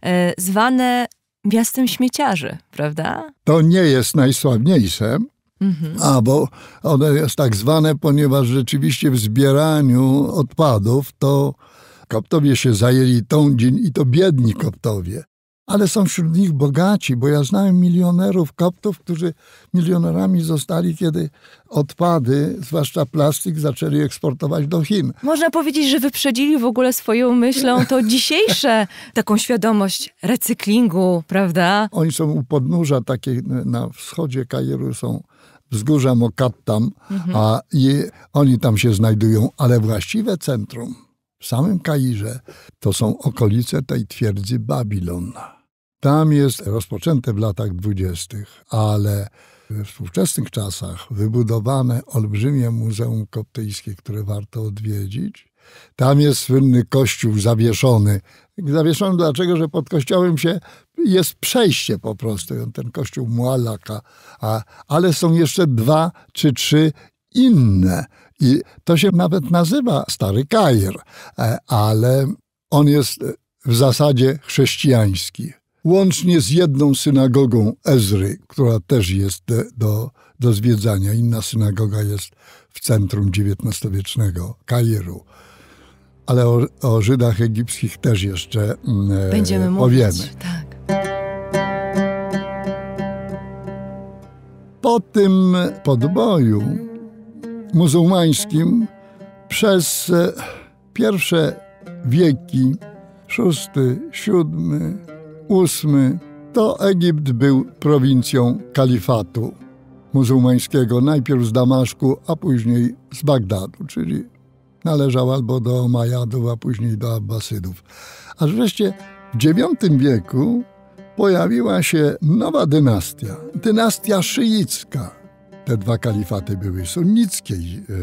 zwane miastem śmieciarzy, prawda? To nie jest najsławniejsze, mhm. a bo ono jest tak zwane, ponieważ rzeczywiście w zbieraniu odpadów to Koptowie się zajęli tą dzień i to biedni Koptowie. Ale są wśród nich bogaci, bo ja znałem milionerów Koptów, którzy milionerami zostali, kiedy odpady, zwłaszcza plastik, zaczęli eksportować do Chin. Można powiedzieć, że wyprzedzili w ogóle swoją myślą to dzisiejsze, taką świadomość recyklingu, prawda? Oni są u podnóża takiej, na wschodzie Kairu są wzgórza Mokattam, mhm. a i oni tam się znajdują, ale właściwe centrum w samym Kairze to są okolice tej twierdzy Babilon. Tam jest rozpoczęte w latach dwudziestych, ale we współczesnych czasach wybudowane olbrzymie muzeum koptyjskie, które warto odwiedzić. Tam jest słynny kościół zawieszony. Zawieszony dlaczego? Że pod kościołem się jest przejście po prostu, ten kościół Muallaka, a, ale są jeszcze dwa czy trzy inne. I to się nawet nazywa Stary Kair, ale on jest w zasadzie chrześcijański. Łącznie z jedną synagogą Ezry, która też jest do, do zwiedzania. Inna synagoga jest w centrum dziewiętnastowiecznego Kairu. Ale o, o Żydach egipskich też jeszcze Będziemy e, powiemy. Mówić, tak. Po tym podboju muzułmańskim przez pierwsze wieki, szósty, siódmy, ósmy, to Egipt był prowincją kalifatu muzułmańskiego, najpierw z Damaszku, a później z Bagdadu, czyli należał albo do Omajadów, a później do Abbasydów. Aż wreszcie w dziewiątym wieku pojawiła się nowa dynastia, dynastia szyicka. Te dwa kalifaty były sunnickie.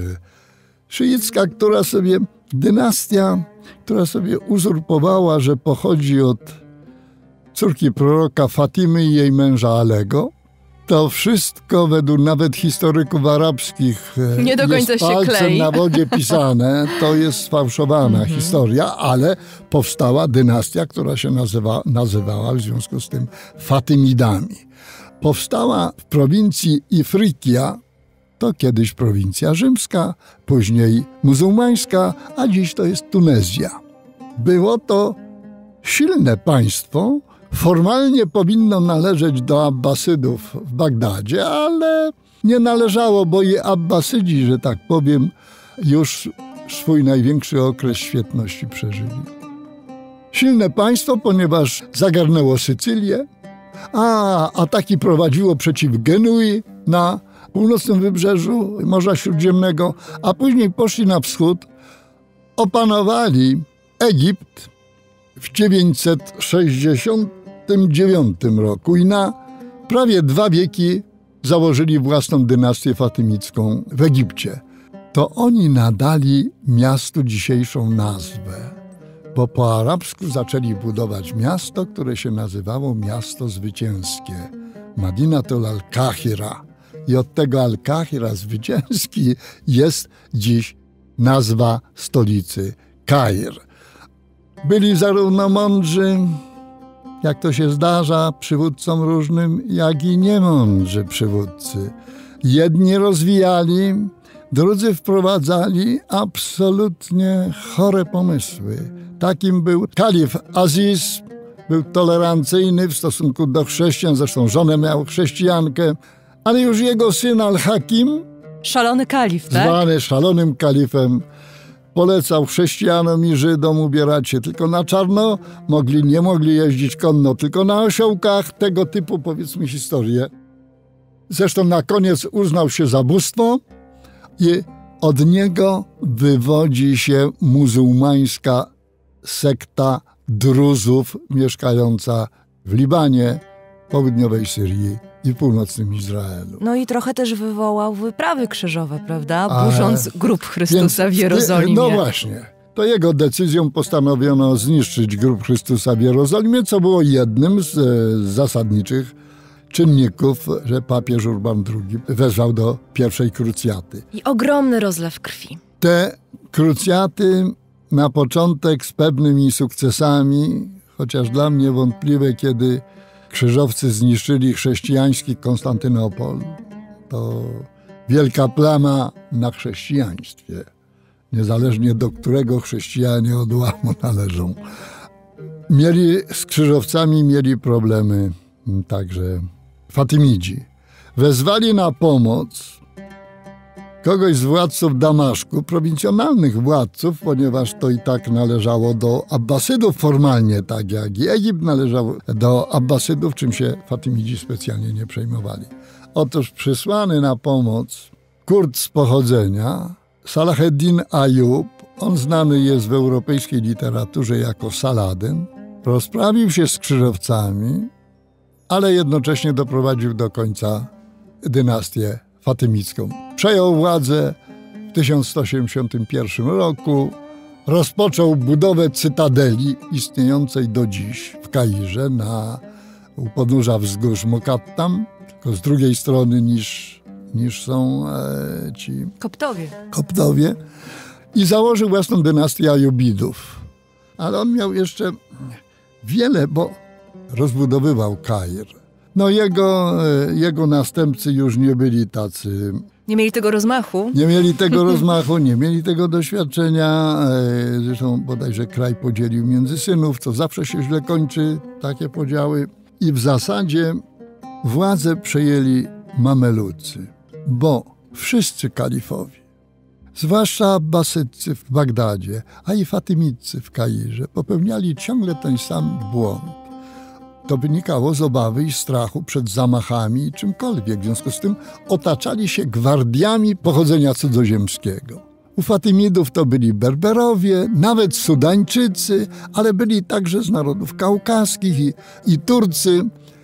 Szyicka, która sobie, dynastia, która sobie uzurpowała, że pochodzi od córki proroka Fatimy i jej męża Alego. To wszystko według nawet historyków arabskich nie do końca jest się palcem klei. na wodzie pisane. To jest sfałszowana mm-hmm. historia, ale powstała dynastia, która się nazywa, nazywała w związku z tym Fatymidami. Powstała w prowincji Ifrykia, to kiedyś prowincja rzymska, później muzułmańska, a dziś to jest Tunezja. Było to silne państwo, formalnie powinno należeć do Abbasydów w Bagdadzie, ale nie należało, bo i Abbasydzi, że tak powiem, już swój największy okres świetności przeżyli. Silne państwo, ponieważ zagarnęło Sycylię, a ataki prowadziło przeciw Genui na północnym wybrzeżu Morza Śródziemnego, a później poszli na wschód, opanowali Egipt w dziewięćset sześćdziesiątym dziewiątym roku i na prawie dwa wieki założyli własną dynastię fatymicką w Egipcie. To oni nadali miastu dzisiejszą nazwę, bo po arabsku zaczęli budować miasto, które się nazywało Miasto Zwycięskie, Madinatul al-Kahira. I od tego al-Kahira zwycięski jest dziś nazwa stolicy Kair. Byli zarówno mądrzy, jak to się zdarza przywódcom różnym, jak i niemądrzy przywódcy. Jedni rozwijali, drudzy wprowadzali absolutnie chore pomysły. Takim był kalif Aziz, był tolerancyjny w stosunku do chrześcijan, zresztą żonę miał chrześcijankę, ale już jego syn Al-Hakim, Szalony kalif, tak? zwany szalonym kalifem, polecał chrześcijanom i Żydom ubierać się tylko na czarno, mogli, nie mogli jeździć konno, tylko na osiołkach, tego typu, powiedzmy, historie. Zresztą na koniec uznał się za bóstwo i od niego wywodzi się muzułmańska sekta Druzów mieszkająca w Libanie, południowej Syrii i północnym Izraelu. No i trochę też wywołał wyprawy krzyżowe, prawda? Burząc A, grób Chrystusa więc, w Jerozolimie. No właśnie. To jego decyzją postanowiono zniszczyć grób Chrystusa w Jerozolimie, co było jednym z, z zasadniczych czynników, że papież Urban drugi wezwał do pierwszej krucjaty. I ogromny rozlew krwi. Te krucjaty na początek z pewnymi sukcesami, chociaż dla mnie wątpliwe, kiedy krzyżowcy zniszczyli chrześcijański Konstantynopol. To wielka plama na chrześcijaństwie, niezależnie do którego chrześcijanie odłamu należą. Mieli, z krzyżowcami mieli problemy także Fatymidzi. Wezwali na pomoc kogoś z władców Damaszku, prowincjonalnych władców, ponieważ to i tak należało do Abbasydów formalnie, tak jak i Egipt należał do Abbasydów, czym się Fatymidzi specjalnie nie przejmowali. Otóż przysłany na pomoc Kurd z pochodzenia, Salaheddin Ayub, on znany jest w europejskiej literaturze jako Saladyn, rozprawił się z krzyżowcami, ale jednocześnie doprowadził do końca dynastię fatymicką. Przejął władzę w tysiąc sto siedemdziesiątym pierwszym roku, rozpoczął budowę cytadeli istniejącej do dziś w Kairze na, u podnóża wzgórz Mokattam, tylko z drugiej strony niż, niż są e, ci Koptowie. Koptowie i założył własną dynastię Ajubidów. Ale on miał jeszcze wiele, bo rozbudowywał Kair. No jego, jego następcy już nie byli tacy... Nie mieli tego rozmachu? Nie mieli tego rozmachu, nie mieli tego doświadczenia. Zresztą bodajże kraj podzielił między synów, co zawsze się źle kończy, takie podziały. I w zasadzie władzę przejęli Mamelucy, bo wszyscy kalifowie, zwłaszcza Abbasydcy w Bagdadzie, a i Fatymidcy w Kairze, popełniali ciągle ten sam błąd. To wynikało z obawy i strachu przed zamachami i czymkolwiek. W związku z tym otaczali się gwardiami pochodzenia cudzoziemskiego. U Fatymidów to byli Berberowie, nawet Sudańczycy, ale byli także z narodów kaukaskich i, i Turcy.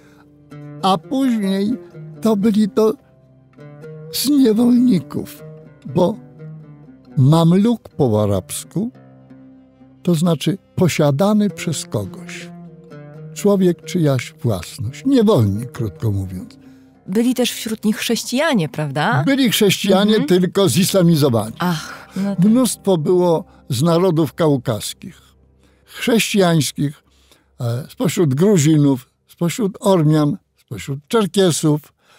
A później to byli to z niewolników, bo mamluk po arabsku to znaczy posiadany przez kogoś. Człowiek czyjaś własność. Niewolnik, krótko mówiąc. Byli też wśród nich chrześcijanie, prawda? Byli chrześcijanie, mhm. tylko zislamizowani. Ach, no tak. Mnóstwo było z narodów kaukaskich, chrześcijańskich, e, spośród Gruzinów, spośród Ormian, spośród Czerkesów.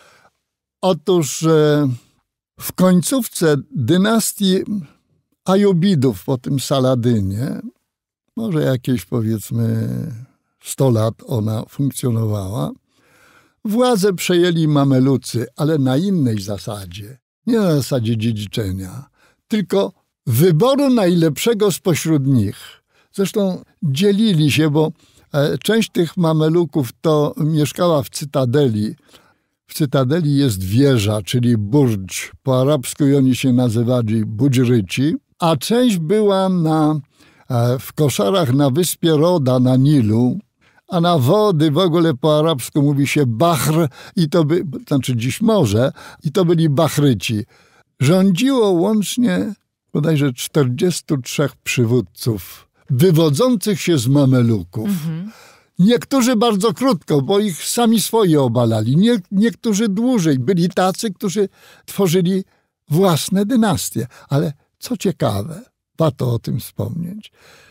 Otóż e, w końcówce dynastii Ajubidów po tym Saladynie, może jakieś powiedzmy sto lat ona funkcjonowała, władzę przejęli Mamelucy, ale na innej zasadzie. Nie na zasadzie dziedziczenia, tylko wyboru najlepszego spośród nich. Zresztą dzielili się, bo część tych Mameluków to mieszkała w cytadeli. W cytadeli jest wieża, czyli burdż, po arabsku i oni się nazywali budżryci, a część była na, w koszarach na wyspie Roda na Nilu, a na wody w ogóle po arabsku mówi się Bahr, i to by, znaczy dziś morze, i to byli Bahryci. Rządziło łącznie bodajże czterdziestu trzech przywódców wywodzących się z Mameluków. Mhm. Niektórzy bardzo krótko, bo ich sami swoi obalali. Nie, niektórzy dłużej. Byli tacy, którzy tworzyli własne dynastie. Ale co ciekawe, warto o tym wspomnieć,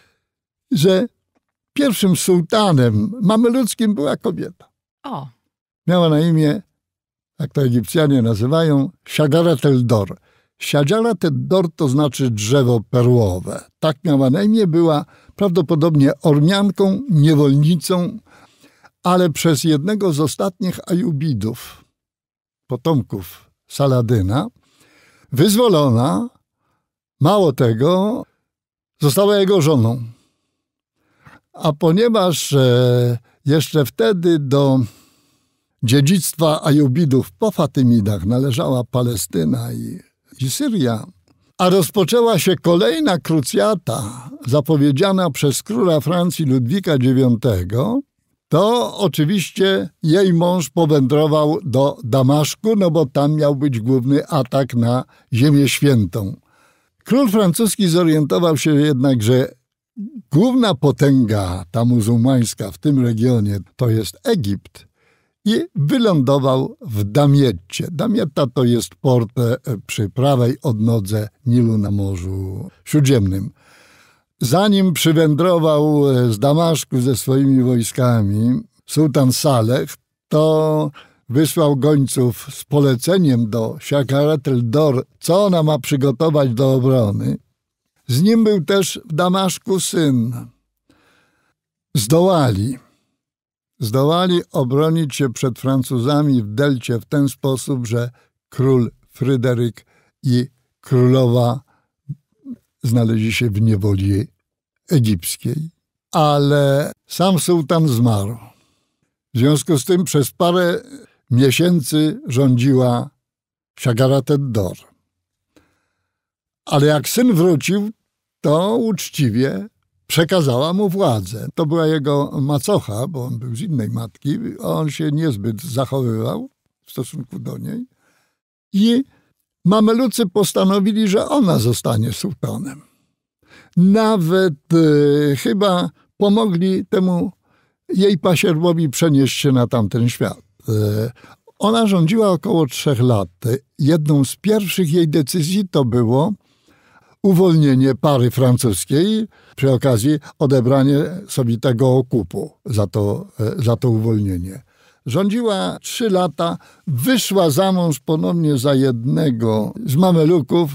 że pierwszym sułtanem mameluckim była kobieta. O. Miała na imię jak to Egipcjanie nazywają, Shajarat el-Dor. Shajarat el-Dor to znaczy drzewo perłowe. Tak miała na imię, była prawdopodobnie Ormianką, niewolnicą, ale przez jednego z ostatnich Ajubidów, potomków Saladyna, wyzwolona, mało tego, została jego żoną. A ponieważ e, jeszcze wtedy do dziedzictwa Ajubidów po Fatymidach należała Palestyna i, i Syria, a rozpoczęła się kolejna krucjata zapowiedziana przez króla Francji Ludwika dziewiątego, to oczywiście jej mąż powędrował do Damaszku, no bo tam miał być główny atak na Ziemię Świętą. Król francuski zorientował się jednak, że główna potęga ta muzułmańska w tym regionie to jest Egipt i wylądował w Damietcie. Damietta to jest port przy prawej odnodze Nilu na Morzu Śródziemnym. Zanim przywędrował z Damaszku ze swoimi wojskami sułtan Saleh, to wysłał gońców z poleceniem do Shajarat el-Dor, co ona ma przygotować do obrony. Z nim był też w Damaszku syn. Zdołali. Zdołali obronić się przed Francuzami w delcie w ten sposób, że król Fryderyk i królowa znaleźli się w niewoli egipskiej. Ale sam sułtan zmarł. W związku z tym przez parę miesięcy rządziła Shajarat el-Dor. Ale jak syn wrócił, to uczciwie przekazała mu władzę. To była jego macocha, bo on był z innej matki. On się niezbyt zachowywał w stosunku do niej. I Mamelucy postanowili, że ona zostanie sułtanem. Nawet e, chyba pomogli temu jej pasierbowi przenieść się na tamten świat. E, ona rządziła około trzech lat. Jedną z pierwszych jej decyzji to było uwolnienie pary francuskiej, przy okazji odebranie sobie tego okupu za to, za to uwolnienie. Rządziła trzy lata, wyszła za mąż ponownie za jednego z Mameluków,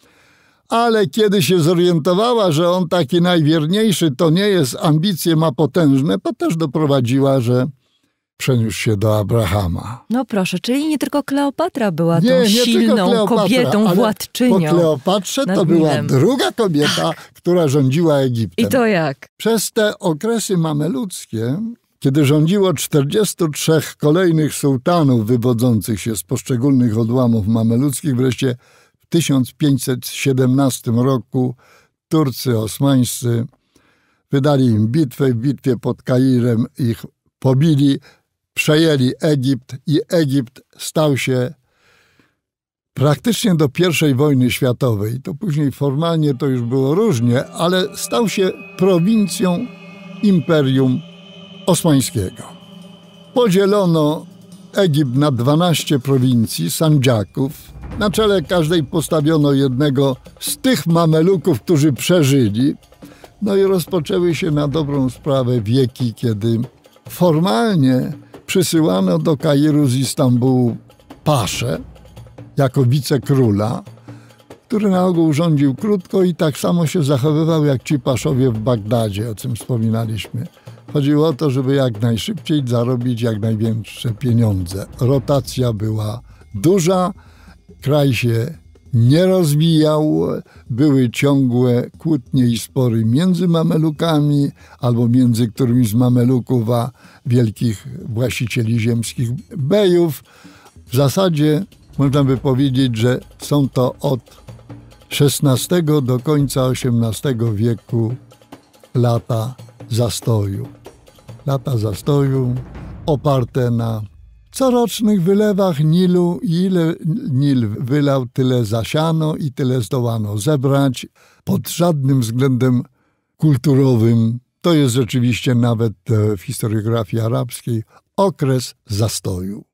ale kiedy się zorientowała, że on taki najwierniejszy to nie jest, ambicje ma potężne, to też doprowadziła, że przeniósł się do Abrahama. No proszę, czyli nie tylko Kleopatra była nie, tą nie silną kobietą, władczynią. Po Kleopatrze to była druga kobieta, która rządziła Egiptem. I to jak? Przez te okresy mameluckie, kiedy rządziło czterdziestu trzech kolejnych sułtanów wywodzących się z poszczególnych odłamów mameluckich, wreszcie w tysiąc pięćset siedemnastym roku Turcy osmańscy wydali im bitwę. W bitwie pod Kairem ich pobili, przejęli Egipt i Egipt stał się praktycznie do pierwszej wojny światowej. To później formalnie to już było różnie, ale stał się prowincją Imperium Osmańskiego. Podzielono Egipt na dwanaście prowincji, sandżaków. Na czele każdej postawiono jednego z tych Mameluków, którzy przeżyli. No i rozpoczęły się na dobrą sprawę wieki, kiedy formalnie przysyłano do Kairu z Istambułu paszę jako wicekróla, który na ogół rządził krótko i tak samo się zachowywał jak ci paszowie w Bagdadzie, o czym wspominaliśmy. Chodziło o to, żeby jak najszybciej zarobić jak największe pieniądze. Rotacja była duża, kraj się nie rozwijał, były ciągłe kłótnie i spory między Mamelukami albo między którymiś z Mameluków a wielkich właścicieli ziemskich bejów. W zasadzie można by powiedzieć, że są to od szesnastego do końca osiemnastego wieku lata zastoju. Lata zastoju oparte na corocznych wylewach Nilu. Ile Nil wylał, tyle zasiano i tyle zdołano zebrać. Pod żadnym względem kulturowym, to jest rzeczywiście nawet w historiografii arabskiej, okres zastoju.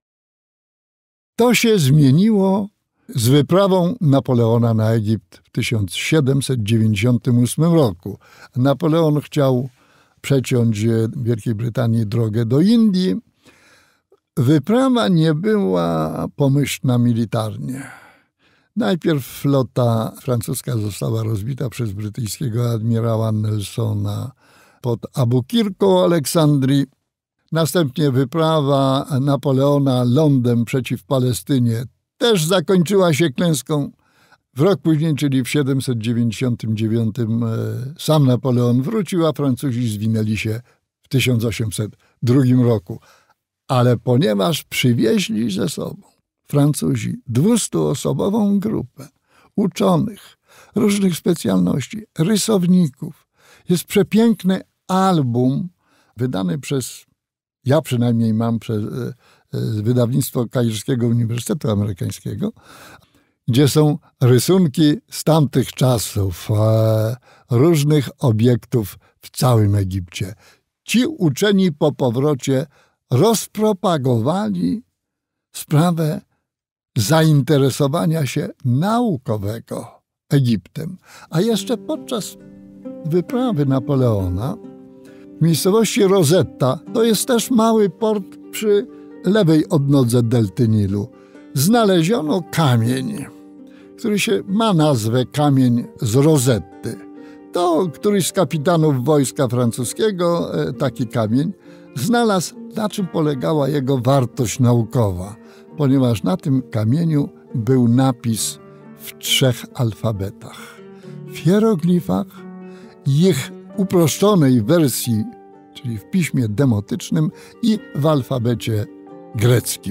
To się zmieniło z wyprawą Napoleona na Egipt w tysiąc siedemset dziewięćdziesiątym ósmym roku. Napoleon chciał przeciąć Wielkiej Brytanii drogę do Indii. Wyprawa nie była pomyślna militarnie. Najpierw flota francuska została rozbita przez brytyjskiego admirała Nelsona pod Abukirką Aleksandrii. Następnie wyprawa Napoleona lądem przeciw Palestynie też zakończyła się klęską. W rok później, czyli w siedemset dziewięćdziesiątym dziewiątym, sam Napoleon wrócił, a Francuzi zwinęli się w tysiąc osiemset drugim roku. Ale ponieważ przywieźli ze sobą Francuzi dwustuosobową grupę uczonych, różnych specjalności, rysowników, jest przepiękny album wydany przez, ja przynajmniej mam przez wydawnictwo Kairskiego Uniwersytetu Amerykańskiego, gdzie są rysunki z tamtych czasów, e, różnych obiektów w całym Egipcie. Ci uczeni po powrocie rozpropagowali sprawę zainteresowania się naukowego Egiptem. A jeszcze podczas wyprawy Napoleona w miejscowości Rosetta, to jest też mały port przy lewej odnodze delty Nilu, znaleziono kamień, który się ma nazwę kamień z Rosetty. To któryś z kapitanów wojska francuskiego taki kamień znalazł, na czym polegała jego wartość naukowa, ponieważ na tym kamieniu był napis w trzech alfabetach. W hieroglifach i ich uproszczonej wersji, czyli w piśmie demotycznym i w alfabecie greckim.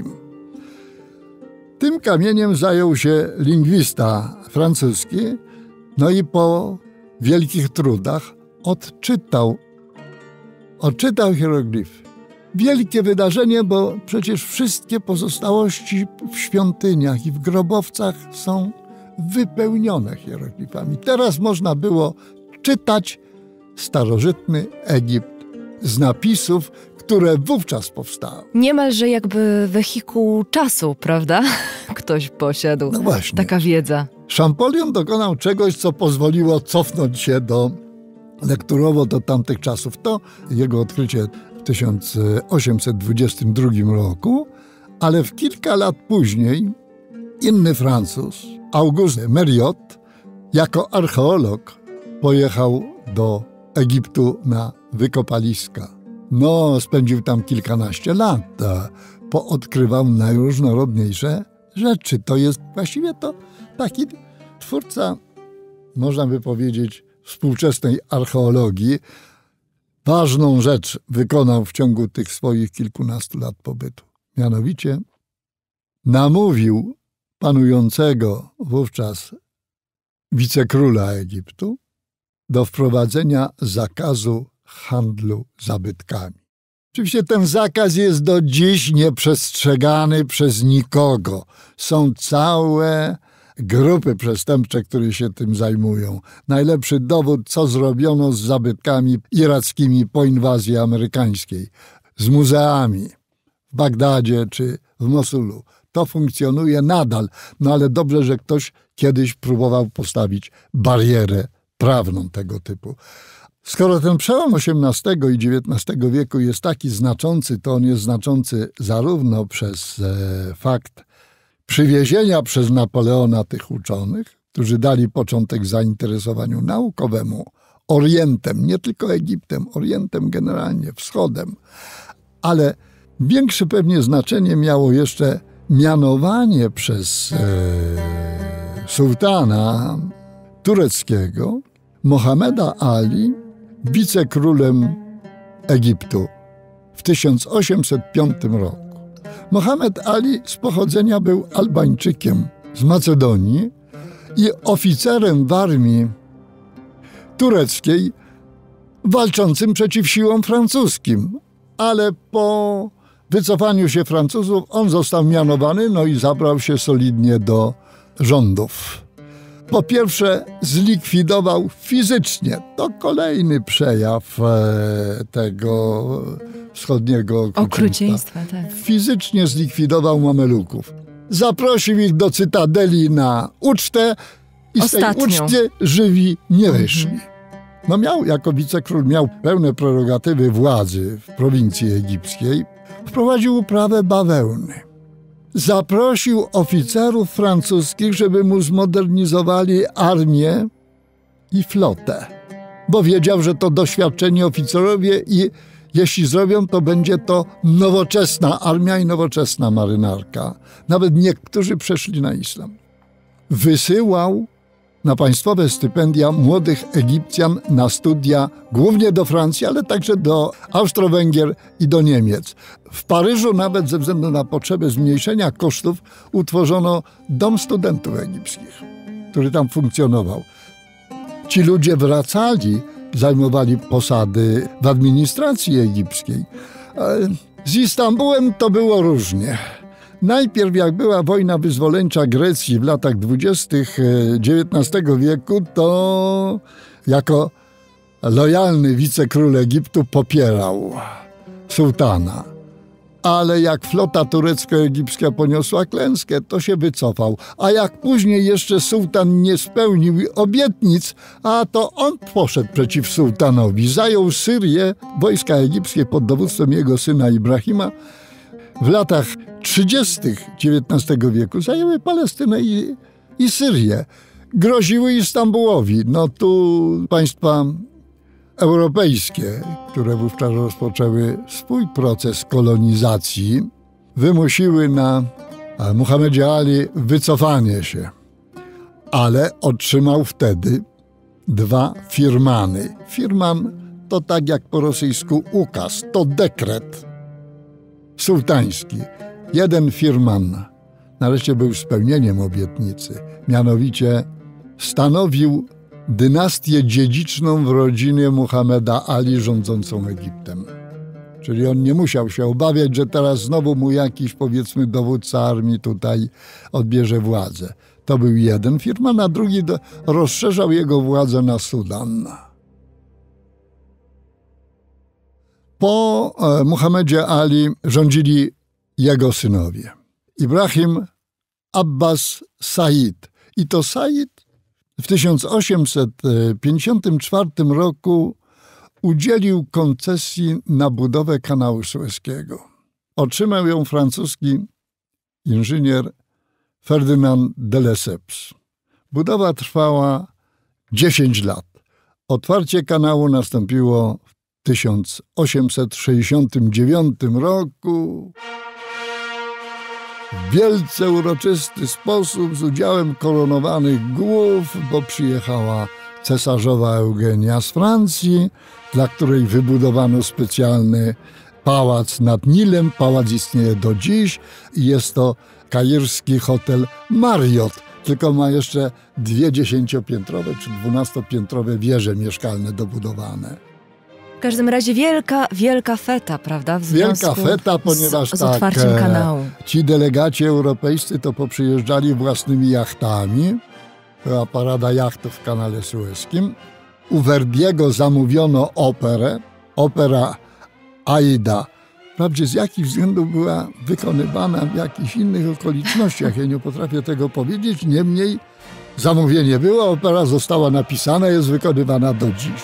Tym kamieniem zajął się lingwista francuski, no i po wielkich trudach odczytał, odczytał hieroglify. Wielkie wydarzenie, bo przecież wszystkie pozostałości w świątyniach i w grobowcach są wypełnione hieroglifami. Teraz można było czytać starożytny Egipt z napisów, które wówczas powstały. Niemalże jakby wehikuł czasu, prawda? Ktoś posiadł. No właśnie. Taka wiedza. Champollion dokonał czegoś, co pozwoliło cofnąć się do lekturowo do tamtych czasów. To jego odkrycie w tysiąc osiemset dwudziestym drugim roku, ale w kilka lat później inny Francuz, Auguste Mariot, jako archeolog pojechał do Egiptu na wykopaliska. No, spędził tam kilkanaście lat, poodkrywał najróżnorodniejsze rzeczy. To jest właściwie to taki twórca, można by powiedzieć, współczesnej archeologii. Ważną rzecz wykonał w ciągu tych swoich kilkunastu lat pobytu. Mianowicie namówił panującego wówczas wicekróla Egiptu do wprowadzenia zakazu handlu zabytkami. Oczywiście ten zakaz jest do dziś nieprzestrzegany przez nikogo. Są całe grupy przestępcze, które się tym zajmują. Najlepszy dowód, co zrobiono z zabytkami irackimi po inwazji amerykańskiej, z muzeami w Bagdadzie czy w Mosulu. To funkcjonuje nadal, no ale dobrze, że ktoś kiedyś próbował postawić barierę prawną tego typu. Skoro ten przełom osiemnastego i dziewiętnastego wieku jest taki znaczący, to on jest znaczący zarówno przez e, fakt przywiezienia przez Napoleona tych uczonych, którzy dali początek zainteresowaniu naukowemu Orientem, nie tylko Egiptem, Orientem generalnie, wschodem, ale większe pewnie znaczenie miało jeszcze mianowanie przez e, sułtana tureckiego Mohameda Ali wicekrólem Egiptu w tysiąc osiemset piątym roku. Mohamed Ali z pochodzenia był Albańczykiem z Macedonii i oficerem w armii tureckiej walczącym przeciw siłom francuskim, ale po wycofaniu się Francuzów on został mianowany, no i zabrał się solidnie do rządów. Po pierwsze zlikwidował fizycznie, to kolejny przejaw e, tego wschodniego okrucieństwa. Okrucieństwa, tak. Fizycznie zlikwidował Mameluków. Zaprosił ich do Cytadeli na ucztę i Ostatnią. z tej uczty żywi nie wyszli. Mhm. No miał, jako wicekról miał pełne prerogatywy władzy w prowincji egipskiej. wprowadził uprawę bawełny. Zaprosił oficerów francuskich, żeby mu zmodernizowali armię i flotę, bo wiedział, że to doświadczeni oficerowie i jeśli zrobią, to będzie to nowoczesna armia i nowoczesna marynarka. Nawet niektórzy przeszli na islam. Wysyłał na państwowe stypendia młodych Egipcjan na studia, głównie do Francji, ale także do Austro-Węgier i do Niemiec. W Paryżu nawet ze względu na potrzebę zmniejszenia kosztów utworzono Dom Studentów Egipskich, który tam funkcjonował. Ci ludzie wracali, zajmowali posady w administracji egipskiej. Z Istambułem to było różnie. Najpierw jak była wojna wyzwoleńcza Grecji w latach dwudziestych dziewiętnastego wieku, to jako lojalny wicekról Egiptu popierał sułtana. Ale jak flota turecko-egipska poniosła klęskę, to się wycofał. A jak później jeszcze sułtan nie spełnił obietnic, a to on poszedł przeciw sułtanowi. Zajął Syrię, wojska egipskie pod dowództwem jego syna Ibrahima. W latach trzydziestych dziewiętnastego wieku zajęły Palestynę i, i Syrię. Groziły Istambułowi. No tu państwa europejskie, które wówczas rozpoczęły swój proces kolonizacji, wymusiły na Muhammedzie Ali wycofanie się. Ale otrzymał wtedy dwa firmany. Firman to tak jak po rosyjsku ukaz, to dekret sułtański. Jeden firman nareszcie był spełnieniem obietnicy, mianowicie stanowił dynastię dziedziczną w rodzinie Muhammeda Ali rządzącą Egiptem. Czyli on nie musiał się obawiać, że teraz znowu mu jakiś, powiedzmy, dowódca armii tutaj odbierze władzę. To był jeden firman, a drugi do, rozszerzał jego władzę na Sudan. Po e, Muhammedzie Ali rządzili jego synowie. Ibrahim Abbas Said. I to Said w tysiąc osiemset pięćdziesiątym czwartym roku udzielił koncesji na budowę kanału sueskiego. Otrzymał ją francuski inżynier Ferdynand de Lesseps. Budowa trwała dziesięć lat. Otwarcie kanału nastąpiło w tysiąc osiemset sześćdziesiątym dziewiątym roku. W wielce uroczysty sposób z udziałem koronowanych głów, bo przyjechała cesarzowa Eugenia z Francji, dla której wybudowano specjalny pałac nad Nilem. Pałac istnieje do dziś i jest to kairski hotel Marriott, tylko ma jeszcze dwie dziesięciopiętrowe czy dwunastopiętrowe wieże mieszkalne dobudowane. W każdym razie wielka, wielka feta, prawda? W Wielka feta, ponieważ z, z tak, otwarciem kanału. Ci delegaci europejscy to poprzyjeżdżali własnymi jachtami. Była parada jachtów w kanale sueskim. U Verdiego zamówiono operę, opera Aida. Wprawdzie z jakich względów była wykonywana w jakichś innych okolicznościach, ja nie potrafię tego powiedzieć, niemniej zamówienie było, opera została napisana, jest wykonywana do dziś.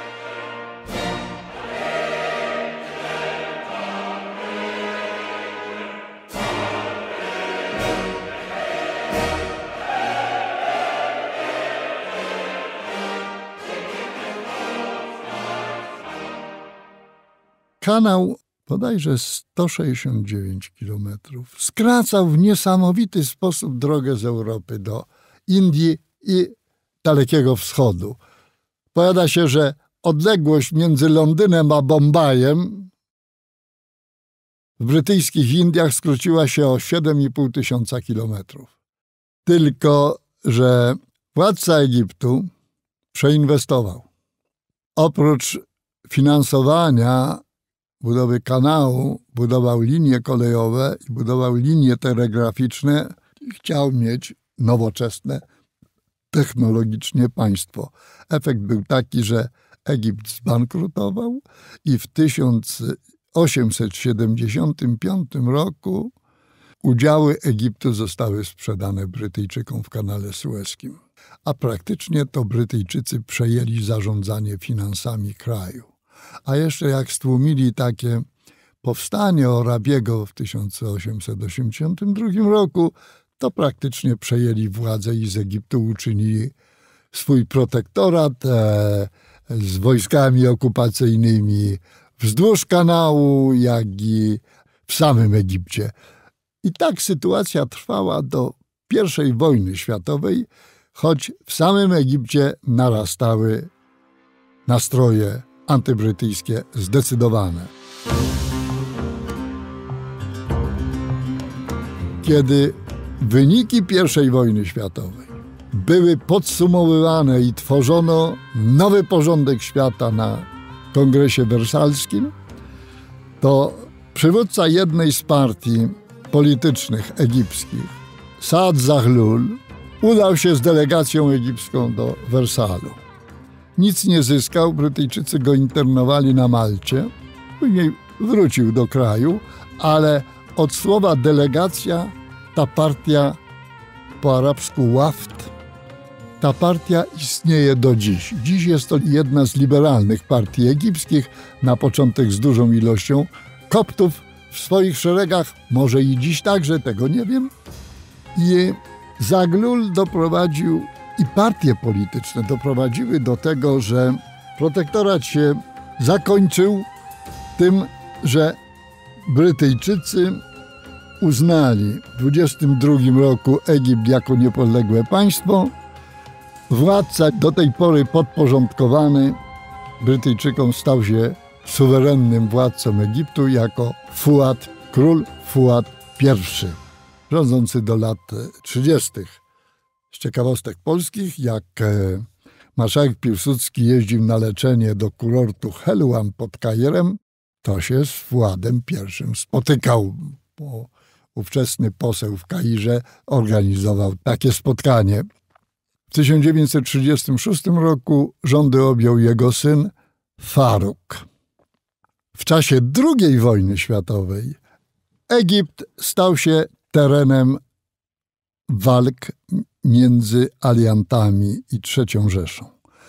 Kanał bodajże sto sześćdziesiąt dziewięć kilometrów. Skracał w niesamowity sposób drogę z Europy do Indii i Dalekiego Wschodu. Powiada się, że odległość między Londynem a Bombajem w brytyjskich Indiach skróciła się o siedem i pół tysiąca kilometrów. Tylko że władca Egiptu przeinwestował. Oprócz finansowania budowy kanału, budował linie kolejowe i budował linie telegraficzne. Chciał mieć nowoczesne technologicznie państwo. Efekt był taki, że Egipt zbankrutował i w tysiąc osiemset siedemdziesiątym piątym roku udziały Egiptu zostały sprzedane Brytyjczykom w kanale sueskim. A praktycznie to Brytyjczycy przejęli zarządzanie finansami kraju. A jeszcze jak stłumili takie powstanie Orabiego w tysiąc osiemset osiemdziesiątym drugim roku, to praktycznie przejęli władzę i z Egiptu uczynili swój protektorat e, z wojskami okupacyjnymi wzdłuż kanału, jak i w samym Egipcie. I tak sytuacja trwała do pierwszej wojny światowej, choć w samym Egipcie narastały nastroje antybrytyjskie zdecydowane. Kiedy wyniki pierwszej wojny światowej były podsumowywane i tworzono nowy porządek świata na Kongresie Wersalskim, to przywódca jednej z partii politycznych egipskich, Saad Zaghloul, udał się z delegacją egipską do Wersalu. Nic nie zyskał, Brytyjczycy go internowali na Malcie, później wrócił do kraju, ale od słowa delegacja ta partia, po arabsku Waft, ta partia istnieje do dziś. Dziś jest to jedna z liberalnych partii egipskich, na początek z dużą ilością koptów w swoich szeregach, może i dziś także, tego nie wiem. I Zaghloul doprowadził, i partie polityczne doprowadziły do tego, że protektorat się zakończył tym, że Brytyjczycy uznali w dwudziestym drugim roku Egipt jako niepodległe państwo. Władca do tej pory podporządkowany Brytyjczykom stał się suwerennym władcą Egiptu jako Fuad, król Fuad pierwszy, rządzący do lat trzydziestych. Z ciekawostek polskich, jak marszałek Piłsudski jeździł na leczenie do kurortu Helwan pod Kairem, to się z Fuadem pierwszym spotykał, bo ówczesny poseł w Kairze organizował takie spotkanie. W tysiąc dziewięćset trzydziestym szóstym roku rządy objął jego syn Faruk. W czasie drugiej wojny światowej Egipt stał się terenem walk między aliantami i trzecią Rzeszą.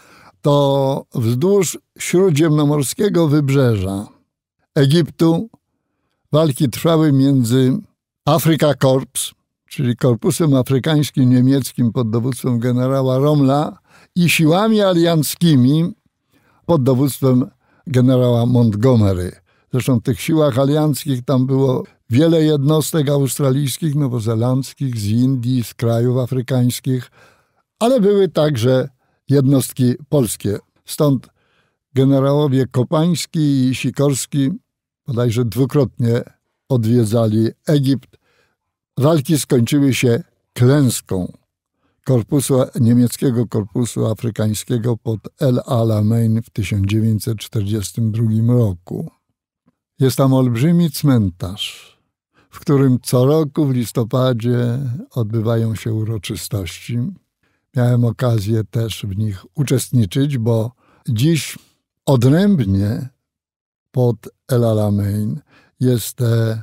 To wzdłuż śródziemnomorskiego wybrzeża Egiptu walki trwały między Afrika Korps, czyli Korpusem Afrykańskim Niemieckim pod dowództwem generała Rommela i siłami alianckimi pod dowództwem generała Montgomery. Zresztą w tych siłach alianckich tam było wiele jednostek australijskich, nowozelandzkich, z Indii, z krajów afrykańskich, ale były także jednostki polskie. Stąd generałowie Kopański i Sikorski bodajże dwukrotnie odwiedzali Egipt. Walki skończyły się klęską korpusu, niemieckiego korpusu afrykańskiego pod El Alamein w tysiąc dziewięćset czterdziestym drugim roku. Jest tam olbrzymi cmentarz, w którym co roku w listopadzie odbywają się uroczystości. Miałem okazję też w nich uczestniczyć, bo dziś odrębnie pod El Alamein jest e,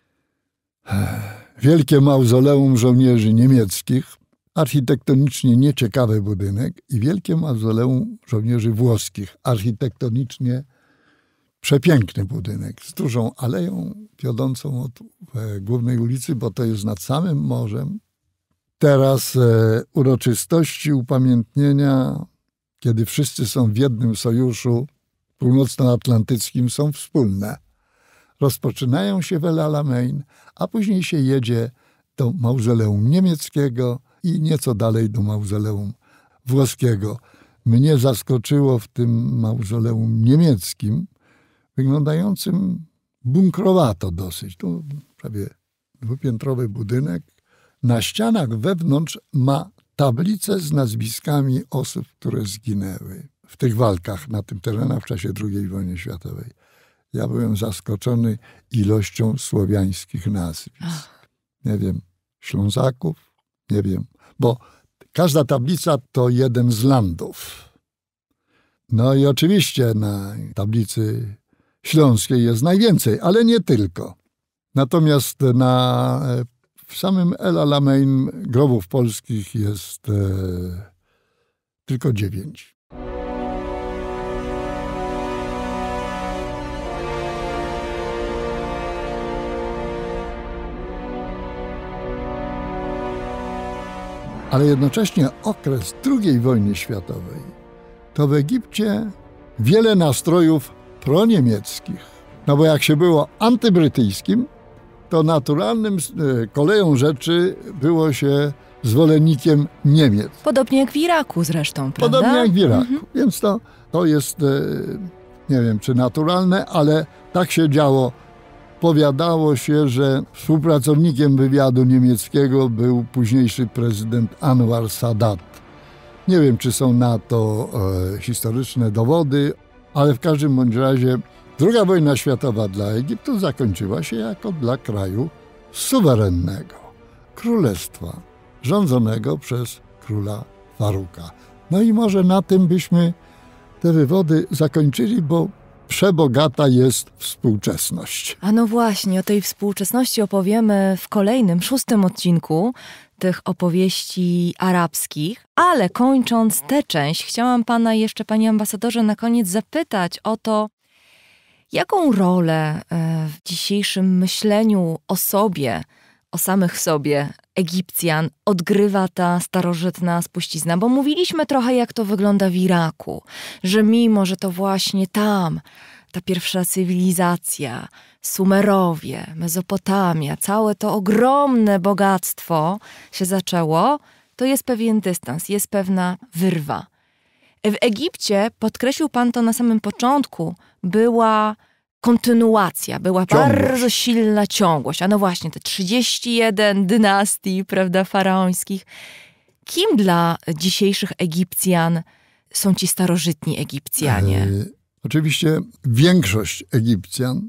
wielkie mauzoleum żołnierzy niemieckich, architektonicznie nieciekawy budynek, i wielkie mauzoleum żołnierzy włoskich, architektonicznie przepiękny budynek z dużą aleją wiodącą od e, głównej ulicy, bo to jest nad samym morzem. Teraz e, uroczystości upamiętnienia, kiedy wszyscy są w jednym sojuszu północnoatlantyckim, są wspólne. Rozpoczynają się w El Alamein, a później się jedzie do mauzoleum niemieckiego i nieco dalej do mauzoleum włoskiego. Mnie zaskoczyło w tym mauzoleum niemieckim, wyglądającym bunkrowato dosyć. Tu prawie dwupiętrowy budynek. Na ścianach wewnątrz ma tablicę z nazwiskami osób, które zginęły w tych walkach na tym terenie w czasie drugiej wojny światowej. Ja byłem zaskoczony ilością słowiańskich nazwisk. Nie wiem, Ślązaków? Nie wiem, bo każda tablica to jeden z landów. No i oczywiście na tablicy śląskiej jest najwięcej, ale nie tylko. Natomiast na, w samym El Alamein grobów polskich jest e, tylko dziewięć. ale jednocześnie okres drugiej wojny światowej, to w Egipcie wiele nastrojów proniemieckich. No bo jak się było antybrytyjskim, to naturalnym koleją rzeczy było się zwolennikiem Niemiec. Podobnie jak w Iraku zresztą, prawda? Podobnie jak w Iraku. Mhm. Więc to, to jest, nie wiem czy naturalne, ale tak się działo. Powiadało się, że współpracownikiem wywiadu niemieckiego był późniejszy prezydent Anwar Sadat. Nie wiem, czy są na to e, historyczne dowody, ale w każdym bądź razie druga wojna światowa dla Egiptu zakończyła się jako dla kraju suwerennego, królestwa rządzonego przez króla Faruka. No i może na tym byśmy te wywody zakończyli, bo przebogata jest współczesność. A no właśnie, o tej współczesności opowiemy w kolejnym, szóstym odcinku tych opowieści arabskich, ale kończąc tę część, chciałam pana jeszcze, panie ambasadorze, na koniec zapytać o to, jaką rolę w dzisiejszym myśleniu o sobie, o samych sobie Egipcjan odgrywa ta starożytna spuścizna? Bo mówiliśmy trochę, jak to wygląda w Iraku, że mimo, że to właśnie tam ta pierwsza cywilizacja, Sumerowie, Mezopotamia, całe to ogromne bogactwo się zaczęło, to jest pewien dystans, jest pewna wyrwa. W Egipcie, podkreślił pan to na samym początku, była kontynuacja, była Ciągłość. Bardzo silna ciągłość. A no właśnie, te trzydzieści jeden dynastii, prawda, faraońskich. Kim dla dzisiejszych Egipcjan są ci starożytni Egipcjanie? E, oczywiście większość Egipcjan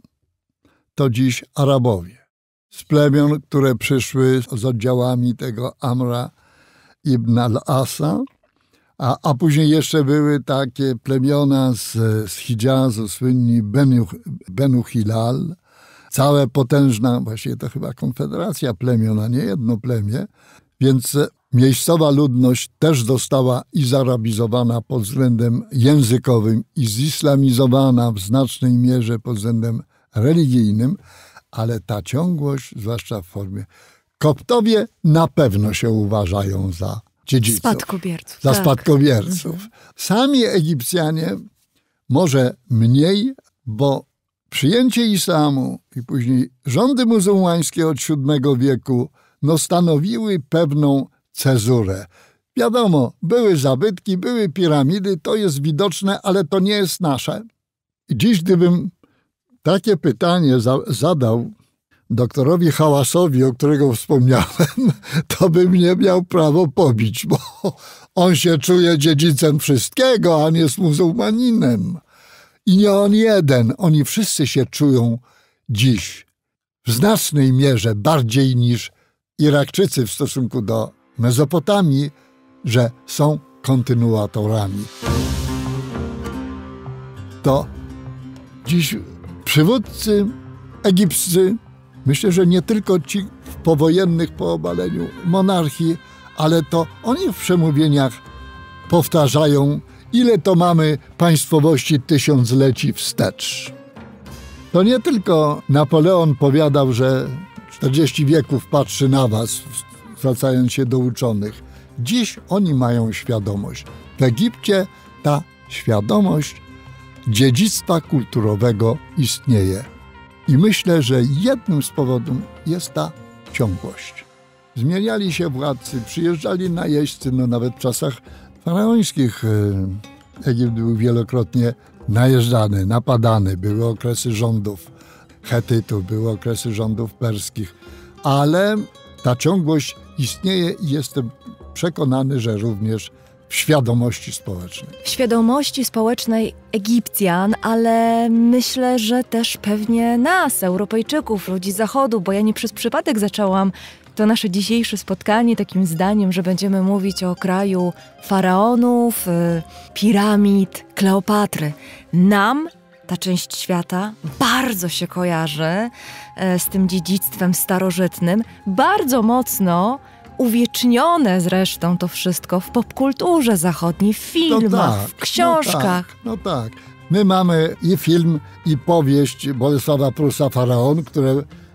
to dziś Arabowie. Z plemion, które przyszły z oddziałami tego Amra ibn al-Asa, A, a później jeszcze były takie plemiona z, z Hidżazu, słynni Benu, Benu Hilal. Całe potężna, właściwie to chyba konfederacja plemion, a nie jedno plemię. Więc miejscowa ludność też została i zarabizowana pod względem językowym i zislamizowana w znacznej mierze pod względem religijnym, ale ta ciągłość, zwłaszcza w formie... Koptowie na pewno się uważają za dziedziców. Spadkobierców. Za tak. spadkobierców. Mhm. Sami Egipcjanie może mniej, bo przyjęcie islamu i później rządy muzułmańskie od siódmego wieku no, stanowiły pewną cezurę. Wiadomo, były zabytki, były piramidy, to jest widoczne, ale to nie jest nasze. I dziś, gdybym takie pytanie za- zadał doktorowi Hałasowi, o którego wspomniałem, to bym nie miał prawo pobić, bo on się czuje dziedzicem wszystkiego, a on jest muzułmaninem. I nie on jeden, oni wszyscy się czują dziś w znacznej mierze bardziej niż Irakczycy w stosunku do Mezopotamii, że są kontynuatorami. To dziś przywódcy egipscy, myślę, że nie tylko ci powojennych po obaleniu monarchii, ale to oni w przemówieniach powtarzają, ile to mamy państwowości tysiącleci wstecz. To nie tylko Napoleon powiadał, że czterdzieści wieków patrzy na was, zwracając się do uczonych. Dziś oni mają świadomość. W Egipcie ta świadomość dziedzictwa kulturowego istnieje. I myślę, że jednym z powodów jest ta ciągłość. Zmieniali się władcy, przyjeżdżali najeźdźcy, no nawet w czasach faraońskich Egipt był wielokrotnie najeżdżany, napadany. Były okresy rządów Chetytów, były okresy rządów perskich, ale ta ciągłość istnieje i jestem przekonany, że również w świadomości społecznej. W świadomości społecznej Egipcjan, ale myślę, że też pewnie nas, Europejczyków, ludzi Zachodu, bo ja nie przez przypadek zaczęłam to nasze dzisiejsze spotkanie takim zdaniem, że będziemy mówić o kraju faraonów, piramid, Kleopatry. Nam ta część świata bardzo się kojarzy z tym dziedzictwem starożytnym, bardzo mocno uwiecznione zresztą to wszystko w popkulturze zachodniej, w filmach, no tak, w książkach. No tak, no tak. My mamy i film, i powieść Bolesława Prusa Faraon, które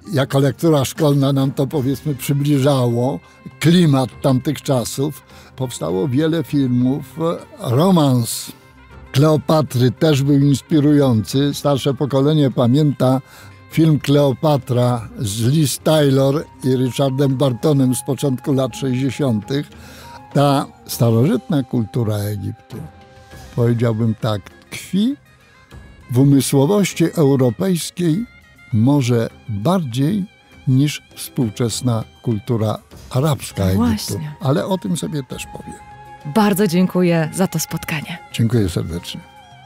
jako lektura szkolna nam to, powiedzmy, przybliżało klimat tamtych czasów. Powstało wiele filmów. Romans Kleopatry też był inspirujący. Starsze pokolenie pamięta film Kleopatra z Liz Taylor i Richardem Bartonem z początku lat sześćdziesiątych. Ta starożytna kultura Egiptu, powiedziałbym tak, tkwi w umysłowości europejskiej może bardziej niż współczesna kultura arabska Egiptu. Właśnie. Ale o tym sobie też powiem. Bardzo dziękuję za to spotkanie. Dziękuję serdecznie.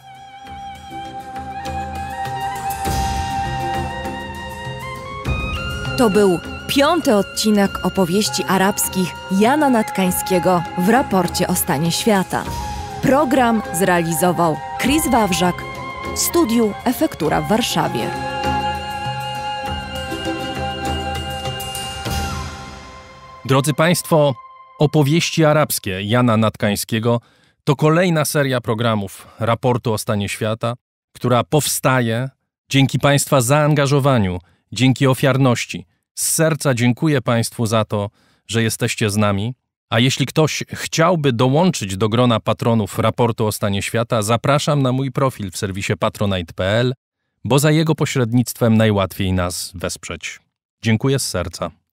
To był piąty odcinek opowieści arabskich Jana Natkańskiego w raporcie o stanie świata. Program zrealizował Chris Wawrzak w studiu Efektura w Warszawie. Drodzy Państwo, opowieści arabskie Jana Natkańskiego to kolejna seria programów raportu o stanie świata, która powstaje dzięki Państwa zaangażowaniu, dzięki ofiarności. Z serca dziękuję Państwu za to, że jesteście z nami. A jeśli ktoś chciałby dołączyć do grona patronów raportu o stanie świata, zapraszam na mój profil w serwisie patronite kropka p l, bo za jego pośrednictwem najłatwiej nas wesprzeć. Dziękuję z serca.